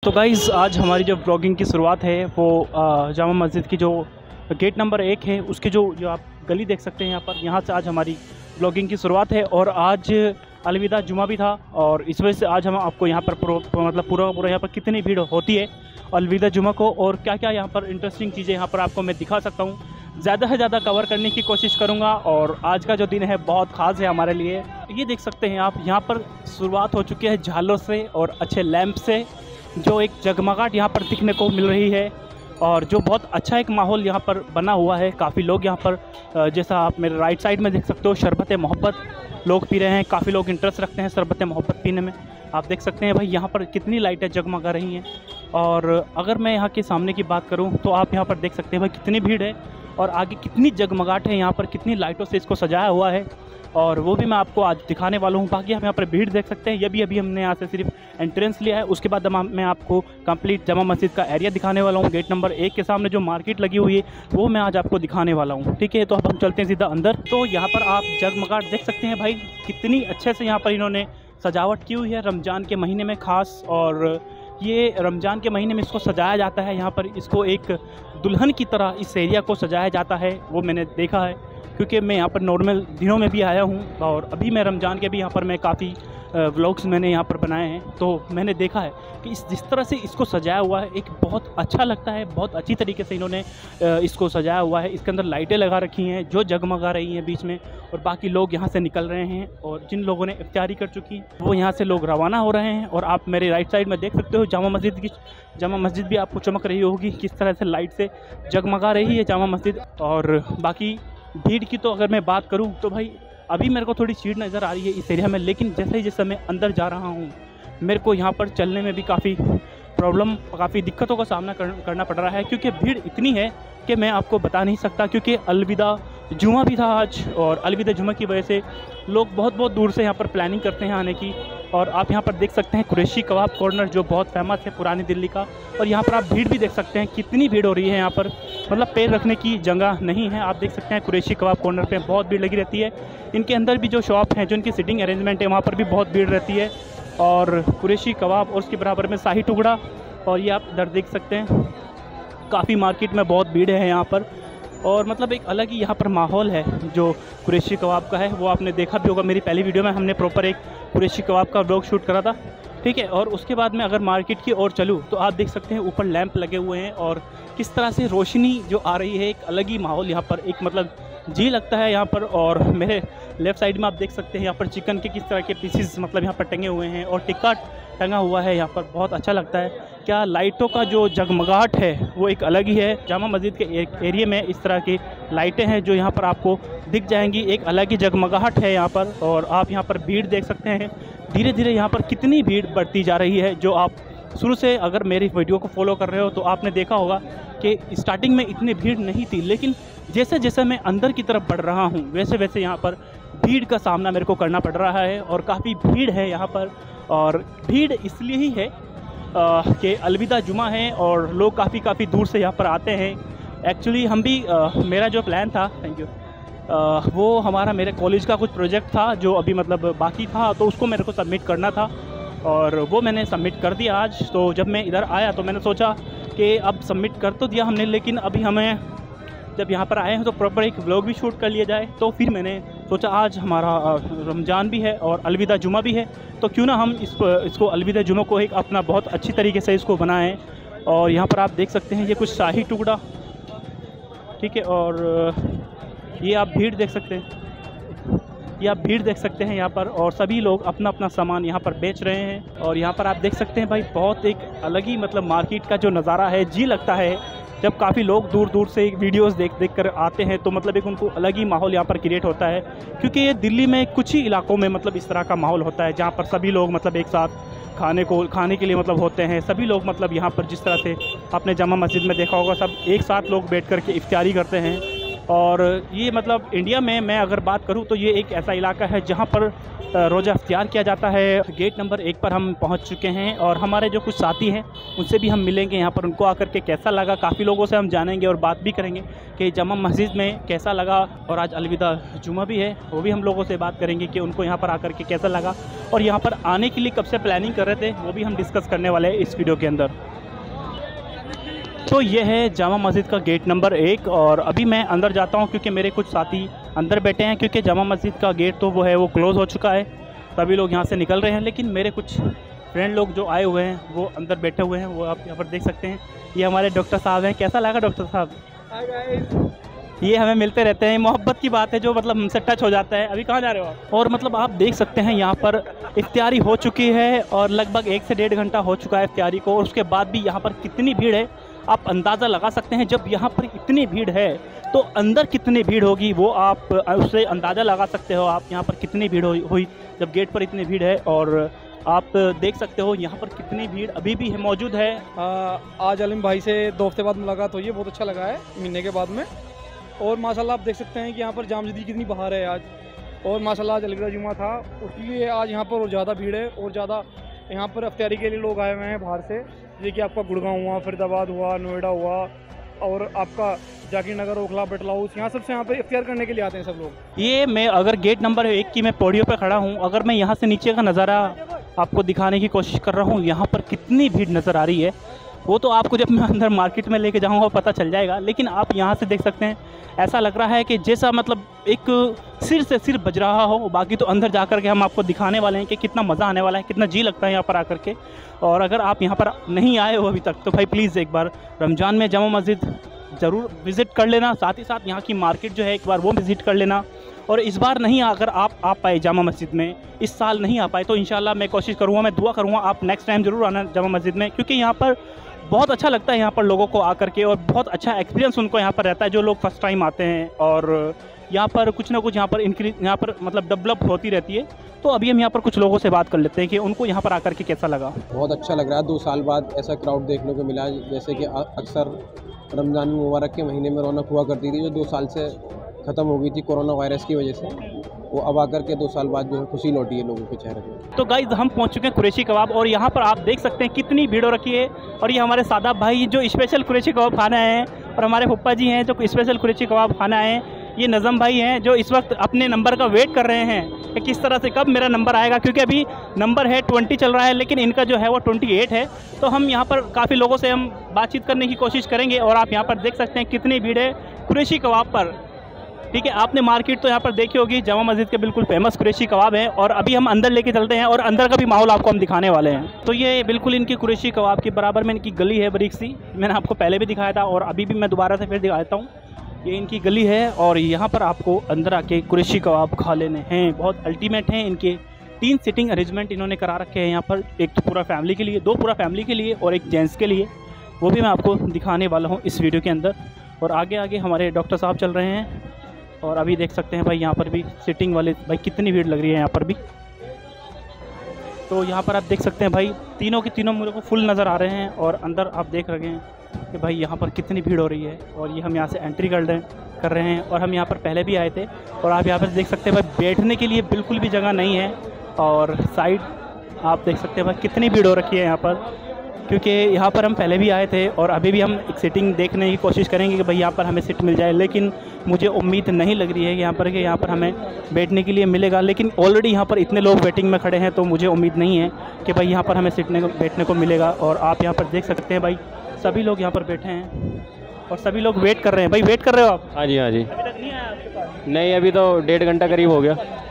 तो गाइज़ आज हमारी जो ब्लॉगिंग की शुरुआत है वो जामा मस्जिद की जो गेट नंबर 1 है उसके जो आप गली देख सकते हैं यहाँ से आज हमारी ब्लॉगिंग की शुरुआत है। और आज अलविदा जुमा भी था और इस वजह से आज हम आपको यहाँ पर पूरा यहाँ पर कितनी भीड़ होती है अलविदा जुमा को और क्या क्या यहाँ पर इंटरेस्टिंग चीज़ें यहाँ पर आपको मैं दिखा सकता हूँ। ज़्यादा से ज़्यादा कवर करने की कोशिश करूँगा और आज का जो दिन है बहुत ख़ास है हमारे लिए। ये देख सकते हैं आप, यहाँ पर शुरुआत हो चुकी है झालों से और अच्छे लैंप से, जो एक जगमगाहट यहाँ पर दिखने को मिल रही है और जो बहुत अच्छा एक माहौल यहाँ पर बना हुआ है। काफ़ी लोग यहाँ पर जैसा आप मेरे राइट साइड में देख सकते हो शरबत मोहब्बत लोग पी रहे हैं। काफ़ी लोग इंटरेस्ट रखते हैं शरबत मोहब्बत पीने में। आप देख सकते हैं भाई यहाँ पर कितनी लाइटें जगमगा रही हैं। और अगर मैं यहाँ के सामने की बात करूँ तो आप यहाँ पर देख सकते हैं भाई कितनी भीड़ है और आगे कितनी जगमगाहट है, यहाँ पर कितनी लाइटों से इसको सजाया हुआ है और वो भी मैं आपको आज दिखाने वाला हूँ। बाकी आप यहाँ पर भीड़ देख सकते हैं। ये अभी हमने यहाँ से सिर्फ एंट्रेंस लिया है, उसके बाद मैं आपको कंप्लीट जामा मस्जिद का एरिया दिखाने वाला हूँ। गेट नंबर 1 के सामने जो मार्केट लगी हुई है वो मैं आज आपको दिखाने वाला हूँ। ठीक है, तो अब हम चलते हैं सीधा अंदर। तो यहाँ पर आप जगमगाहट देख सकते हैं भाई, कितनी अच्छे से यहाँ पर इन्होंने सजावट की हुई है रमज़ान के महीने में ख़ास। और ये रमज़ान के महीने में इसको सजाया जाता है, यहाँ पर इसको एक दुल्हन की तरह इस एरिया को सजाया जाता है। वो मैंने देखा है क्योंकि मैं यहाँ पर नॉर्मल दिनों में भी आया हूँ और अभी मैं रमज़ान के भी यहाँ पर मैं काफ़ी व्लॉग्स मैंने यहाँ पर बनाए हैं। तो मैंने देखा है कि जिस तरह से इसको सजाया हुआ है एक बहुत अच्छा लगता है। बहुत अच्छी तरीके से इन्होंने इसको सजाया हुआ है। इसके अंदर लाइटें लगा रखी हैं जो जगमगा रही हैं बीच में और बाकी लोग यहाँ से निकल रहे हैं और जिन लोगों ने इफ्तारी कर चुकी वो यहाँ से लोग रवाना हो रहे हैं। और आप मेरे राइट साइड में देख सकते हो जामा मस्जिद भी आपको चमक रही होगी, किस तरह से लाइट से जगमगा रही है जामा मस्जिद। और बाकी भीड़ की तो अगर मैं बात करूं तो भाई अभी मेरे को थोड़ी भीड़ नज़र आ रही है इस एरिया में, लेकिन जैसे मैं अंदर जा रहा हूं मेरे को यहाँ पर चलने में भी काफ़ी दिक्कतों का सामना करना पड़ रहा है क्योंकि भीड़ इतनी है कि मैं आपको बता नहीं सकता। क्योंकि अलविदा जुमा भी था आज और अलविदा जुमा की वजह से लोग बहुत दूर से यहाँ पर प्लानिंग करते हैं आने की। और आप यहाँ पर देख सकते हैं कुरैशी कबाब कॉर्नर जो बहुत फेमस है पुरानी दिल्ली का। और यहाँ पर आप भीड़ भी देख सकते हैं कितनी भीड़ हो रही है यहाँ पर, मतलब पैर रखने की जगह नहीं है। आप देख सकते हैं कुरैशी कबाब कॉर्नर पे बहुत भीड़ लगी रहती है। इनके अंदर भी जो शॉप हैं जो इनकी सिटिंग अरेंजमेंट है वहाँ पर भी बहुत भीड़ रहती है। और कुरैशी कबाब और उसके बराबर में शाही टुकड़ा और ये आप इधर देख सकते हैं काफ़ी मार्केट में बहुत भीड़ है यहाँ पर। और मतलब एक अलग ही यहाँ पर माहौल है जो कुरैशी कबाब का है। वो आपने देखा भी होगा, मेरी पहली वीडियो में हमने प्रॉपर एक कुरैशी कबाब का व्लॉग शूट करा था। ठीक है, और उसके बाद में अगर मार्केट की ओर चलूँ तो आप देख सकते हैं ऊपर लैंप लगे हुए हैं और किस तरह से रोशनी जो आ रही है, एक अलग ही माहौल यहाँ पर, एक मतलब जी लगता है यहाँ पर। और मेरे लेफ़्ट साइड में आप देख सकते हैं यहाँ पर चिकन के किस तरह के पीसेस मतलब यहाँ पर टंगे हुए हैं और टिक्का टंगा हुआ है यहाँ पर, बहुत अच्छा लगता है। क्या लाइटों का जो जगमगाहट है वो एक अलग ही है। जामा मस्जिद के एक एरिया में इस तरह की लाइटें हैं जो यहाँ पर आपको दिख जाएंगी, एक अलग ही जगमगाहट है यहाँ पर। और आप यहाँ पर भीड़ देख सकते हैं, धीरे धीरे यहाँ पर कितनी भीड़ बढ़ती जा रही है। जो आप शुरू से अगर मेरी वीडियो को फॉलो कर रहे हो तो आपने देखा होगा कि स्टार्टिंग में इतनी भीड़ नहीं थी, लेकिन जैसे मैं अंदर की तरफ बढ़ रहा हूँ वैसे यहाँ पर भीड़ का सामना मेरे को करना पड़ रहा है और काफ़ी भीड़ है यहाँ पर। और भीड़ इसलिए ही है कि अलविदा जुमा है और लोग काफ़ी दूर से यहाँ पर आते हैं। एक्चुअली हम भी मेरा जो प्लान था, थैंक यू, वो हमारा मेरे कॉलेज का कुछ प्रोजेक्ट था जो अभी मतलब बाकी था, तो उसको मेरे को सबमिट करना था और वो मैंने सबमिट कर दिया आज। तो जब मैं इधर आया तो मैंने सोचा कि अब सबमिट कर तो दिया हमने, लेकिन अभी हमें जब यहाँ पर आए हैं तो प्रॉपर एक व्लॉग भी शूट कर लिया जाए। तो फिर मैंने सोचा आज हमारा रमज़ान भी है और अलविदा जुमा भी है, तो क्यों ना हम इसको अलविदा जुमा को एक अपना बहुत अच्छी तरीके से इसको बनाएं। और यहाँ पर आप देख सकते हैं ये कुछ शाही टुकड़ा, ठीक है, और ये आप भीड़ देख सकते हैं, यहाँ पर। और सभी लोग अपना सामान यहाँ पर बेच रहे हैं। और यहाँ पर आप देख सकते हैं भाई बहुत एक अलग ही मतलब मार्केट का जो नज़ारा है, जी लगता है जब काफ़ी लोग दूर से वीडियोस देख कर आते हैं तो मतलब एक उनको अलग ही माहौल यहाँ पर क्रिएट होता है। क्योंकि ये दिल्ली में कुछ ही इलाकों में मतलब इस तरह का माहौल होता है जहाँ पर सभी लोग मतलब एक साथ खाने के लिए मतलब होते हैं। सभी लोग मतलब यहाँ पर जिस तरह से आपने जामा मस्जिद में देखा होगा, सब एक साथ लोग बैठ कर के इफ्तारी करते हैं। और ये मतलब इंडिया में मैं अगर बात करूँ तो ये एक ऐसा इलाका है जहाँ पर रोज़ा इफ्तियार किया जाता है। गेट नंबर 1 पर हम पहुंच चुके हैं और हमारे जो कुछ साथी हैं उनसे भी हम मिलेंगे यहाँ पर, उनको आकर के कैसा लगा। काफ़ी लोगों से हम जानेंगे और बात भी करेंगे कि जामा मस्जिद में कैसा लगा। और आज अलविदा जुमा भी है, वो भी हम लोगों से बात करेंगे कि उनको यहाँ पर आकर के कैसा लगा और यहाँ पर आने के लिए कब से प्लानिंग कर रहे थे, वो भी हम डिस्कस करने वाले हैं इस वीडियो के अंदर। तो ये है जामा मस्जिद का गेट नंबर 1 और अभी मैं अंदर जाता हूँ क्योंकि मेरे कुछ साथी अंदर बैठे हैं, क्योंकि जामा मस्जिद का गेट तो वो क्लोज़ हो चुका है, सभी लोग यहाँ से निकल रहे हैं। लेकिन मेरे कुछ फ्रेंड लोग जो आए हुए हैं वो अंदर बैठे हुए हैं, वो आप यहाँ पर देख सकते हैं। ये हमारे डॉक्टर साहब हैं। कैसा लगा डॉक्टर साहब? ये हमें मिलते रहते हैं, मोहब्बत की बात है जो मतलब हमसे टच हो जाता है। अभी कहाँ जा रहे हो आप? और मतलब आप देख सकते हैं यहाँ पर इफ्तियारी हो चुकी है और लगभग 1 से 1.5 घंटा हो चुका है इफ्तियारी को, और उसके बाद भी यहाँ पर कितनी भीड़ है आप अंदाज़ा लगा सकते हैं। जब यहाँ पर इतनी भीड़ है तो अंदर कितनी भीड़ होगी वो आप उससे अंदाज़ा लगा सकते हो। आप यहाँ पर कितनी भीड़ हुई जब गेट पर इतनी भीड़ है, और आप देख सकते हो यहाँ पर कितनी भीड़ अभी भी है मौजूद है। आज अलीम भाई से 2 हफ्ते बाद मुलाकात हुई है, बहुत अच्छा लगा है मिलने के बाद में। और माशाल्लाह आप देख सकते हैं कि यहाँ पर जामजदी कितनी बहार है आज, और माशाल्लाह आज अलविदा जुमा था, उसलिए आज यहाँ पर और ज़्यादा भीड़ है और ज़्यादा यहाँ पर इफ्तियारी के लिए लोग आए हुए हैं बाहर से। जैसे कि आपका गुड़गांव हुआ, फरीदाबाद हुआ, नोएडा हुआ, और आपका जाकिर नगर, ओखला, बटला हाउस, यहाँ सबसे यहाँ पर इफ्तियार करने के लिए आते हैं सब लोग। ये मैं अगर गेट नंबर 1 की मैं पोडियो पे खड़ा हूँ, अगर मैं यहाँ से नीचे का नज़ारा आपको दिखाने की कोशिश कर रहा हूँ, यहाँ पर कितनी भीड़ नज़र आ रही है वो तो आपको जब मैं अंदर मार्केट में लेके जाऊँगा पता चल जाएगा। लेकिन आप यहाँ से देख सकते हैं, ऐसा लग रहा है कि जैसा मतलब एक सिर से सिर बज रहा हो। बाकी तो अंदर जा कर के हम आपको दिखाने वाले हैं कि कितना मज़ा आने वाला है, कितना जी लगता है यहाँ पर आकर के। और अगर आप यहाँ पर नहीं आए हो अभी तक तो भाई प्लीज़ एक बार रमज़ान में जामा मस्जिद ज़रूर विज़िट कर लेना, साथ ही साथ यहाँ की मार्केट जो है एक बार वो विज़िट कर लेना। और इस बार नहीं अगर आप आ पाए जामा मस्जिद में, इस साल नहीं आ पाए तो इंशाल्लाह मैं कोशिश करूँगा, मैं दुआ करूँगा आप नेक्स्ट टाइम ज़रूर आना जामा मस्जिद में, क्योंकि यहाँ पर बहुत अच्छा लगता है यहाँ पर लोगों को आकर के, और बहुत अच्छा एक्सपीरियंस उनको यहाँ पर रहता है जो लोग फर्स्ट टाइम आते हैं। और यहाँ पर कुछ ना कुछ यहाँ पर मतलब डेवलप होती रहती है। तो अभी हम यहाँ पर कुछ लोगों से बात कर लेते हैं कि उनको यहाँ पर आकर के कैसा लगा। बहुत अच्छा लग रहा है, 2 साल बाद ऐसा क्राउड देखने को मिला। जैसे कि अक्सर रमज़ान मुबारक के महीने में रौनक हुआ करती थी, जो 2 साल से ख़त्म हो गई थी कोरोना वायरस की वजह से, वो अब आकर के 2 साल बाद जो है खुशी लौटी है लोगों के चेहरे पे। तो गाइस हम पहुंच चुके हैं कुरैशी कबाब, और यहाँ पर आप देख सकते हैं कितनी भीड़ हो रखी है। और ये हमारे सादाब भाई जो स्पेशल कुरैशी कबाब खाना है, और हमारे पप्पा जी हैं जो स्पेशल कुरैशी कबाब खाना है। ये नज़म भाई हैं जो इस वक्त अपने नंबर का वेट कर रहे हैं कि किस तरह से कब मेरा नंबर आएगा, क्योंकि अभी नंबर है 20 चल रहा है, लेकिन इनका जो है वो 28 है। तो हम यहाँ पर काफ़ी लोगों से हम बातचीत करने की कोशिश करेंगे। और आप यहाँ पर देख सकते हैं कितनी भीड़ है कुरैशी कबाब पर। ठीक है, आपने मार्केट तो यहाँ पर देखी होगी, जामा मस्जिद के बिल्कुल फेमस कुरैशी कबाब है। और अभी हम अंदर लेके चलते हैं और अंदर का भी माहौल आपको हम दिखाने वाले हैं। तो ये बिल्कुल इनकी कुरैशी कबाब के बराबर में इनकी गली है बरीक सी, मैंने आपको पहले भी दिखाया था और अभी भी मैं दोबारा से फिर दिखा देता हूँ। ये इनकी गली है और यहाँ पर आपको अंदर आके कुरैशी कबाब खा लेने हैं, बहुत अल्टीमेट हैं। इनके 3 सीटिंग अरेंजमेंट इन्होंने करा रखे हैं यहाँ पर, एक तो पूरा फैमिली के लिए, 2 पूरा फैमिली के लिए और एक जेंट्स के लिए, वो भी मैं आपको दिखाने वाला हूँ इस वीडियो के अंदर। और आगे आगे हमारे डॉक्टर साहब चल रहे हैं, और अभी देख सकते हैं भाई यहाँ पर भी सिटिंग वाले, भाई कितनी भीड़ लग रही है यहाँ पर भी। तो यहाँ पर आप देख सकते हैं भाई तीनों की तीनों मेरे को फुल नज़र आ रहे हैं, और अंदर आप देख रहे हैं कि भाई यहाँ पर कितनी भीड़ हो रही है। और ये हम यहाँ से एंट्री कर रहे हैं, और हम यहाँ पर पहले भी आए थे। और आप यहाँ पर देख सकते हैं भाई बैठने के लिए बिल्कुल भी जगह नहीं है, और साइड आप देख सकते हैं भाई कितनी भीड़ हो रखी है यहाँ पर, क्योंकि यहाँ पर हम पहले भी आए थे। और अभी भी हम एक सीटिंग देखने की कोशिश करेंगे कि भाई यहाँ पर हमें सीट मिल जाए, लेकिन मुझे उम्मीद नहीं लग रही है कि यहाँ पर हमें बैठने के लिए मिलेगा। लेकिन ऑलरेडी यहाँ पर इतने लोग वेटिंग में खड़े हैं, तो मुझे उम्मीद नहीं है कि भाई यहाँ पर हमें बैठने को मिलेगा। और आप यहाँ पर देख सकते हैं भाई सभी लोग यहाँ पर बैठे हैं और सभी लोग वेट कर रहे हैं। भाई वेट कर रहे हो आप? हाँ जी हाँ जी। अभी तक नहीं आया आपके पास? नहीं, अभी तो 1.5 घंटा करीब हो गया,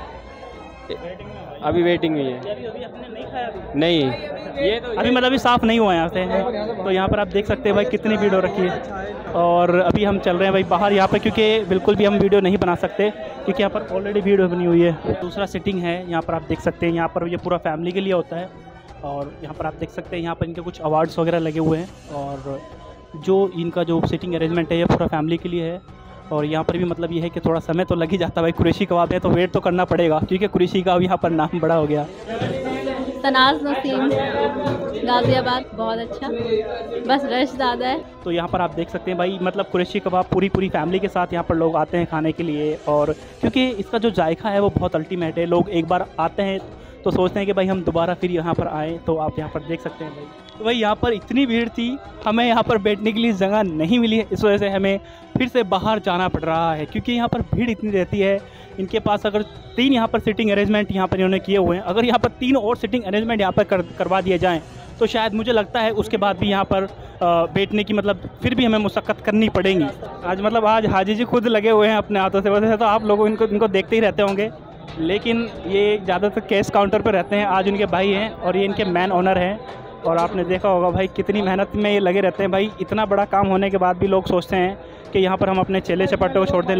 अभी वेटिंग में है। अभी आपने नहीं खाया? नहीं, ये तो अभी मतलब अभी साफ़ नहीं हुआ यहाँ से। तो यहाँ पर आप देख सकते हैं भाई कितनी भीड़ हो रखी है। और अभी हम चल रहे हैं भाई बाहर यहाँ पर, क्योंकि बिल्कुल भी हम वीडियो नहीं बना सकते क्योंकि यहाँ पर ऑलरेडी वीडियो बनी हुई है। दूसरा सीटिंग है यहाँ पर, आप देख सकते हैं यहाँ पर ये पूरा फैमिली के लिए होता है। और यहाँ पर आप देख सकते हैं यहाँ पर इनके कुछ अवार्ड्स वगैरह लगे हुए हैं, और जो इनका जो सीटिंग अरेंजमेंट है ये पूरा फैमिली के लिए है। और यहाँ पर भी मतलब ये है कि थोड़ा समय तो लग ही जाता है भाई, कुरैशी कबाब है तो वेट तो करना पड़ेगा, क्योंकि कुरैशी का अब यहाँ पर नाम बड़ा हो गया। तनाज नसीम गाज़ियाबाद, बहुत अच्छा, बस रश ज़्यादा है। तो यहाँ पर आप देख सकते हैं भाई, मतलब कुरैशी कबाब पूरी फैमिली के साथ यहाँ पर लोग आते हैं खाने के लिए, और क्योंकि इसका जो जायका है वो बहुत अल्टीमेट है। लोग एक बार आते हैं तो सोचते हैं कि भाई हम दोबारा फिर यहाँ पर आएँ। तो आप यहाँ पर देख सकते हैं भाई, तो भाई यहाँ पर इतनी भीड़ थी, हमें यहाँ पर बैठने के लिए जगह नहीं मिली है, इस वजह से हमें फिर से बाहर जाना पड़ रहा है, क्योंकि यहाँ पर भीड़ इतनी रहती है। इनके पास अगर 3 यहाँ पर सिटिंग अरेंजमेंट यहाँ पर इन्होंने किए हुए हैं, अगर यहाँ पर 3 और सिटिंग अरेंजमेंट यहाँ पर करवा दिए जाएँ तो शायद मुझे लगता है उसके बाद भी यहाँ पर बैठने की मतलब फिर भी हमें मुशक्क़त करनी पड़ेगी। आज हाजी जी खुद लगे हुए हैं अपने हाथों से, वैसे तो आप लोग इनको देखते ही रहते होंगे, लेकिन ये ज़्यादातर कैश काउंटर पर रहते हैं। आज उनके भाई हैं और ये इनके मैन ओनर हैं, और आपने देखा होगा भाई कितनी मेहनत में ये लगे रहते हैं। भाई इतना बड़ा काम होने के बाद भी लोग सोचते हैं कि यहाँ पर हम अपने चेले चपाटे को छोड़ दें,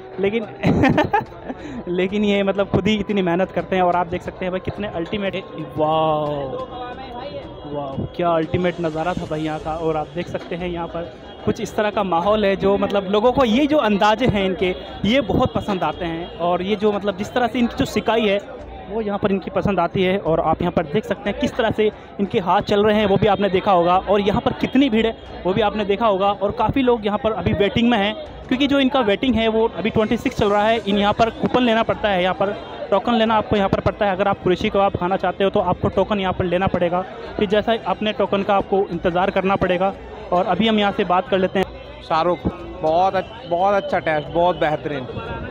लेकिन ये मतलब खुद ही इतनी मेहनत करते हैं। और आप देख सकते हैं भाई कितने अल्टीमेट है, वाह क्या अल्टीमेट नज़ारा था भाई यहाँ का। और आप देख सकते हैं यहाँ पर कुछ इस तरह का माहौल है जो मतलब लोगों को ये जो अंदाजे हैं इनके, ये बहुत पसंद आते हैं, और ये जो मतलब जिस तरह से इनकी जो सिकाई है वो यहाँ पर इनकी पसंद आती है। और आप यहाँ पर देख सकते हैं किस तरह से इनके हाथ चल रहे हैं, वो भी आपने देखा होगा, और यहाँ पर कितनी भीड़ है वो भी आपने देखा होगा। और काफ़ी लोग यहाँ पर अभी वेटिंग में हैं, क्योंकि जो इनका वेटिंग है वो अभी 26 चल रहा है। यहाँ पर कूपन लेना पड़ता है, यहाँ पर टोकन लेना आपको यहाँ पर पड़ता है। अगर आप कुरैशी कबाब खाना चाहते हो तो आपको टोकन यहाँ पर लेना पड़ेगा, फिर जैसा अपने टोकन का आपको इंतज़ार करना पड़ेगा। और अभी हम यहाँ से बात कर लेते हैं। शाहरुख, बहुत अच्छा टेस्ट, बहुत बेहतरीन,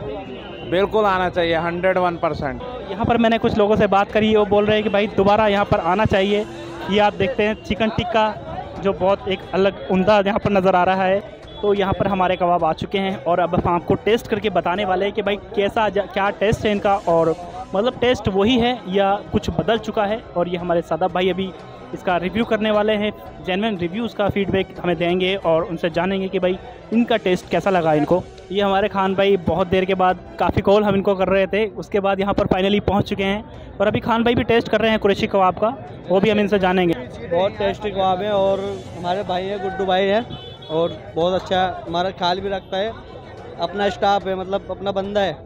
बिल्कुल आना चाहिए 101%। यहाँ पर मैंने कुछ लोगों से बात करी, वो बोल रहे हैं कि भाई दोबारा यहाँ पर आना चाहिए। ये आप देखते हैं चिकन टिक्का जो बहुत एक अलग उम्दा यहाँ पर नज़र आ रहा है। तो यहाँ पर हमारे कबाब आ चुके हैं, और अब हम आपको टेस्ट करके बताने वाले हैं कि भाई क्या टेस्ट है इनका, और मतलब टेस्ट वही है या कुछ बदल चुका है। और ये हमारे सादाब भाई अभी इसका रिव्यू करने वाले हैं, जेन्युइन रिव्यू, उसका फीडबैक हमें देंगे और उनसे जानेंगे कि भाई इनका टेस्ट कैसा लगा इनको। ये हमारे खान भाई बहुत देर के बाद, काफ़ी कॉल हम इनको कर रहे थे, उसके बाद यहाँ पर फाइनली पहुँच चुके हैं, और अभी खान भाई भी टेस्ट कर रहे हैं कुरैशी कबाब का, वो भी हम इनसे जानेंगे। बहुत टेस्टी कबाब है, और हमारे भाई है गुड्डू भाई है, और बहुत अच्छा हमारा ख्याल भी रखता है, अपना स्टाफ है, मतलब अपना बंदा है।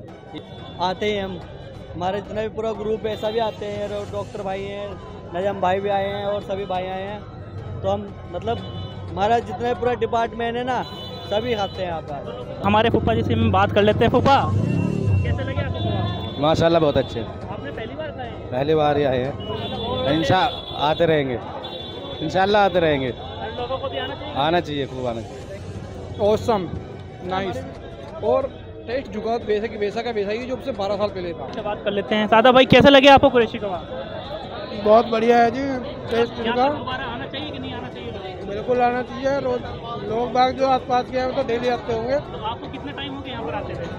आते हैं हम, हमारे जितना भी पूरा ग्रुप है सभी आते हैं, डॉक्टर भाई हैं, नजम भाई भी आए हैं, और सभी भाई आए हैं। तो हम मतलब हमारा जितना पूरा डिपार्टमेंट है ना, सभी खाते हैं यहाँ पर। हमारे फूफा जी से हम बात कर लेते हैं। फूफा, कैसे लगे आपको? माशाल्लाह बहुत अच्छे। आपने पहली बार खाए? पहली बार ही आए हैं, इंशाल्लाह आते रहेंगे, इंशाल्लाह आते रहेंगे। लोगों को भी आना चाहिए, खूब आना चाहिए। ऑसम, नाइस, और टेस्ट जुगाड़ वैसा ही जो उससे 12 साल पहले था। बात कर लेते हैं। सादा भाई कैसे लगे आपको कुरैशी कबाब? बहुत बढ़िया है जी, टेस्ट जुगाड़ दोबारा आना चाहिए कि नहीं आना चाहिए? बिल्कुल आना चाहिए। रोज लोग बाग जो आसपास के हैं वो तो डेली आते होंगे। तो आपको कितने टाइम हो गए यहाँ पर आते हुए?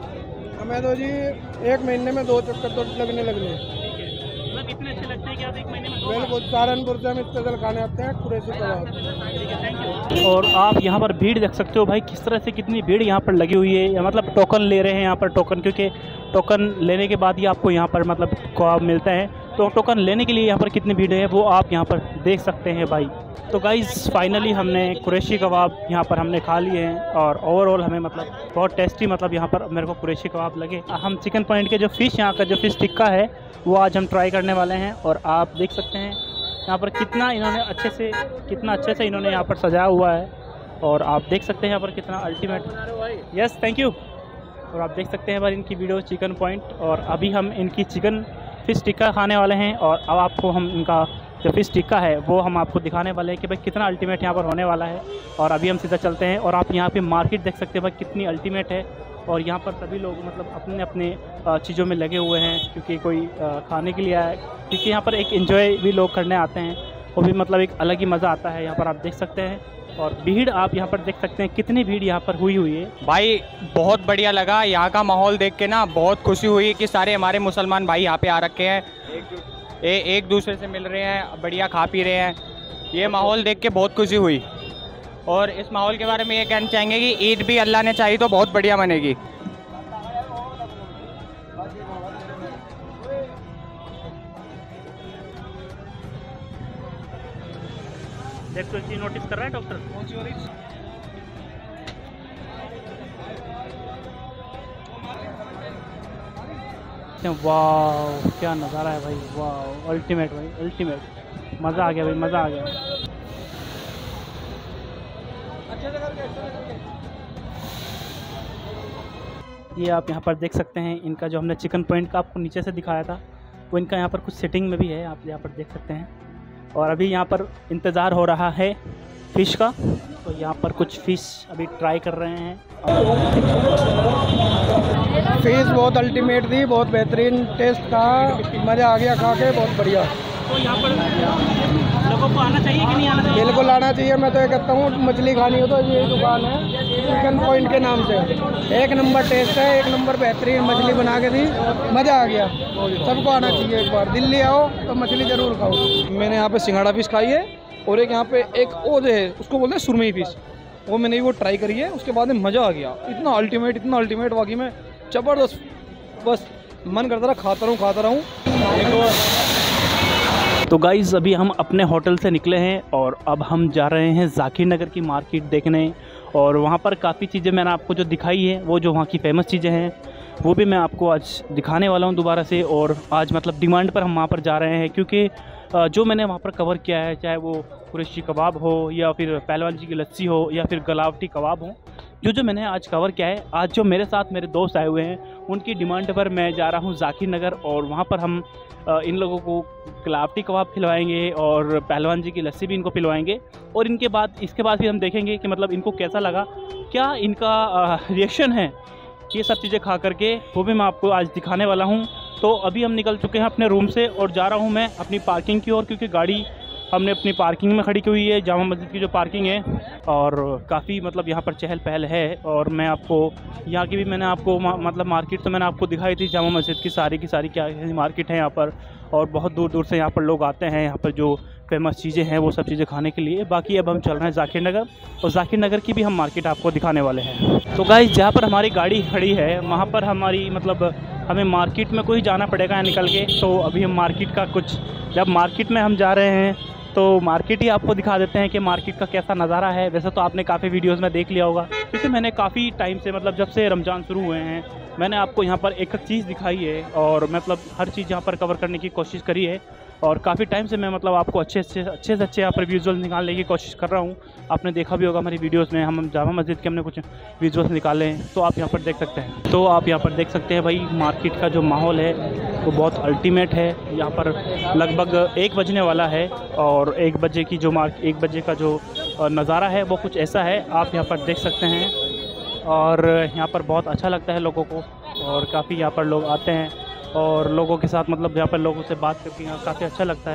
हमें तो जी 1 महीने में 2 चक्कर तो लगने लगे। मतलब इतने अच्छे लगते हैं कि आप 1 महीने में? बिल्कुल, सहारनपुर से हम स्पेशल खाने आते हैं कुरैशी कबाब। Thank you. और आप यहाँ पर भीड़ देख सकते हो भाई, किस तरह से कितनी भीड़ यहाँ पर लगी हुई है, या मतलब टोकन ले रहे हैं यहाँ पर टोकन, क्योंकि टोकन लेने के बाद ही आपको यहाँ पर मतलब कबाब मिलता है। तो टोकन लेने के लिए यहाँ पर कितनी भीड़ है वो आप यहाँ पर देख सकते हैं भाई। तो गाइज़ फाइनली हमने कुरैशी कबाब यहाँ पर हमने खा लिए हैं, और ओवरऑल हमें मतलब बहुत टेस्टी मतलब यहाँ पर मेरे को कुरैशी कबाब लगे। हम चिकन पॉइंट के जो फ़िश यहाँ का जो फ़िश टिक्का है वो आज हम ट्राई करने वाले हैं, और आप देख सकते हैं यहाँ पर कितना अच्छे से इन्होंने यहाँ पर सजाया हुआ है, और आप देख सकते हैं यहाँ पर कितना अल्टीमेट। Yes, thank you. और आप देख सकते हैं भाई इनकी वीडियो चिकन पॉइंट, और अभी हम इनकी चिकन फ़िश टिक्का खाने वाले हैं, और अब आपको हम इनका जो फ़िश टिक्का है वो हम आपको दिखाने वाले हैं कि भाई कितना अल्टीमेट यहाँ पर होने वाला है। और अभी हम सीधा चलते हैं, और आप यहाँ पे मार्केट देख सकते हैं भाई कितनी अल्टीमेट है, और यहाँ पर सभी लोग मतलब अपने अपने चीज़ों में लगे हुए हैं, क्योंकि कोई खाने के लिए आया, क्योंकि यहाँ पर एक एंजॉय भी लोग करने आते हैं, वो भी मतलब एक अलग ही मज़ा आता है। यहाँ पर आप देख सकते हैं, और भीड़ आप यहाँ पर देख सकते हैं कितनी भीड़ यहाँ पर हुई है। भाई बहुत बढ़िया लगा यहाँ का माहौल देख के ना, बहुत खुशी हुई कि सारे हमारे मुसलमान भाई यहाँ पे आ रखे हैं, एक दूसरे से मिल रहे हैं, बढ़िया खा पी रहे हैं। ये माहौल देख के बहुत खुशी हुई, और इस माहौल के बारे में ये कहना चाहेंगे कि ईद भी अल्लाह ने चाही तो बहुत बढ़िया बनेगी। देख तो चीज नोटिस कर रहा है डॉक्टर। सकते हैं। वाह क्या नज़ारा है भाई, वाह अल्टीमेट भाई अल्टीमेट, मज़ा आ गया भाई, मज़ा आ गया। ये आप यहाँ पर देख सकते हैं इनका जो हमने चिकन पॉइंट का आपको नीचे से दिखाया था, वो इनका यहाँ पर कुछ सेटिंग में भी है, आप यहाँ पर देख सकते हैं। और अभी यहाँ पर इंतज़ार हो रहा है फ़िश का, तो यहाँ पर कुछ फ़िश अभी ट्राई कर रहे हैं। फिश बहुत अल्टीमेट थी, बहुत बेहतरीन टेस्ट था, मज़ा आ गया खा के, बहुत बढ़िया। तो यहाँ पर लोगों को आना चाहिए कि नहीं आना चाहिए? बिल्कुल आना चाहिए। मैं तो ये कहता हूँ मछली खानी हो तो ये दुकान है चिकन पॉइंट के नाम से, एक नंबर टेस्ट है, एक नंबर बेहतरीन मछली बना के दी, मज़ा आ गया। सबको आना चाहिए, एक बार दिल्ली आओ तो मछली ज़रूर खाओ। मैंने यहाँ पे सिंघाड़ा फिश खाई है, और एक यहाँ पे एक और है उसको बोलते हैं सुरमई फिश, वो मैंने वो ट्राई करी है, उसके बाद में मज़ा आ गया। इतना अल्टीमेट वाकई में ज़बरदस्त, बस मन करता रहा खाता रहूँ। तो गाइज़ अभी हम अपने होटल से निकले हैं और अब हम जा रहे हैं ज़ाकिर नगर की मार्केट देखने, और वहाँ पर काफ़ी चीज़ें मैंने आपको जो दिखाई है, वो जो वहाँ की फ़ेमस चीज़ें हैं वो भी मैं आपको आज दिखाने वाला हूँ दोबारा से। और आज मतलब डिमांड पर हम वहाँ पर जा रहे हैं, क्योंकि जो मैंने वहाँ पर कवर किया है, चाहे वो कुरैशी कबाब हो या फिर पहलवान जी की लस्सी हो या फिर गलावटी कबाब हो, जो मैंने आज कवर किया है, आज जो मेरे साथ मेरे दोस्त आए हुए हैं उनकी डिमांड पर मैं जा रहा हूँ ज़ाकिर नगर, और वहाँ पर हम इन लोगों को गलावटी कबाब खिलवाएंगे और पहलवान जी की लस्सी भी इनको पिलवाएंगे। और इसके बाद फिर हम देखेंगे कि मतलब इनको कैसा लगा, क्या इनका रिएक्शन है, ये सब चीज़ें खा करके, वो भी मैं आपको आज दिखाने वाला हूँ। तो अभी हम निकल चुके हैं अपने रूम से और जा रहा हूँ मैं अपनी पार्किंग की ओर, क्योंकि गाड़ी हमने अपनी पार्किंग में खड़ी की हुई है, जामा मस्जिद की जो पार्किंग है, और काफ़ी मतलब यहाँ पर चहल पहल है। और मैं आपको यहाँ की भी मैंने आपको मतलब मार्केट तो मैंने आपको दिखाई थी, जामा मस्जिद की सारी क्या मार्केट है यहाँ पर, और बहुत दूर दूर से यहाँ पर लोग आते हैं यहाँ पर जो फेमस चीज़ें हैं वो सब चीज़ें खाने के लिए। बाकी अब हम चल रहे हैं ज़ाकिर नगर, और ज़ाकिर नगर की भी हम मार्केट आपको दिखाने वाले हैं। तो गाइस जहाँ पर हमारी गाड़ी खड़ी है वहाँ पर हमारी मतलब हमें मार्केट में कोई जाना पड़ेगा निकल के। तो अभी हम मार्केट का जब मार्केट में हम जा रहे हैं तो मार्केट ही आपको दिखा देते हैं कि मार्केट का कैसा नज़ारा है। वैसे तो आपने काफ़ी वीडियोस में देख लिया होगा, क्योंकि मैंने काफ़ी टाइम से मतलब जब से रमज़ान शुरू हुए हैं मैंने आपको यहाँ पर एक चीज़ दिखाई है, और मतलब हर चीज़ यहाँ पर कवर करने की कोशिश करी है। और काफ़ी टाइम से मैं मतलब आपको अच्छे से अच्छे यहाँ पर विजुअल निकालने की कोशिश कर रहा हूँ। आपने देखा भी होगा हमारी वीडियोस में, हम जामा मस्जिद के हमने कुछ विजुअल्स निकाले हैं, तो आप यहाँ पर देख सकते हैं। तो आप यहाँ पर देख सकते हैं भाई मार्केट का जो माहौल है वो बहुत अल्टीमेट है। यहाँ पर लगभग 1 बजने वाला है, और 1 बजे की जो 1 बजे का जो नज़ारा है वो कुछ ऐसा है, आप यहाँ पर देख सकते हैं। और यहाँ पर बहुत अच्छा लगता है लोगों को, और काफ़ी यहाँ पर लोग आते हैं, और लोगों के साथ मतलब यहाँ पर लोगों से बात करके यहाँ काफ़ी अच्छा लगता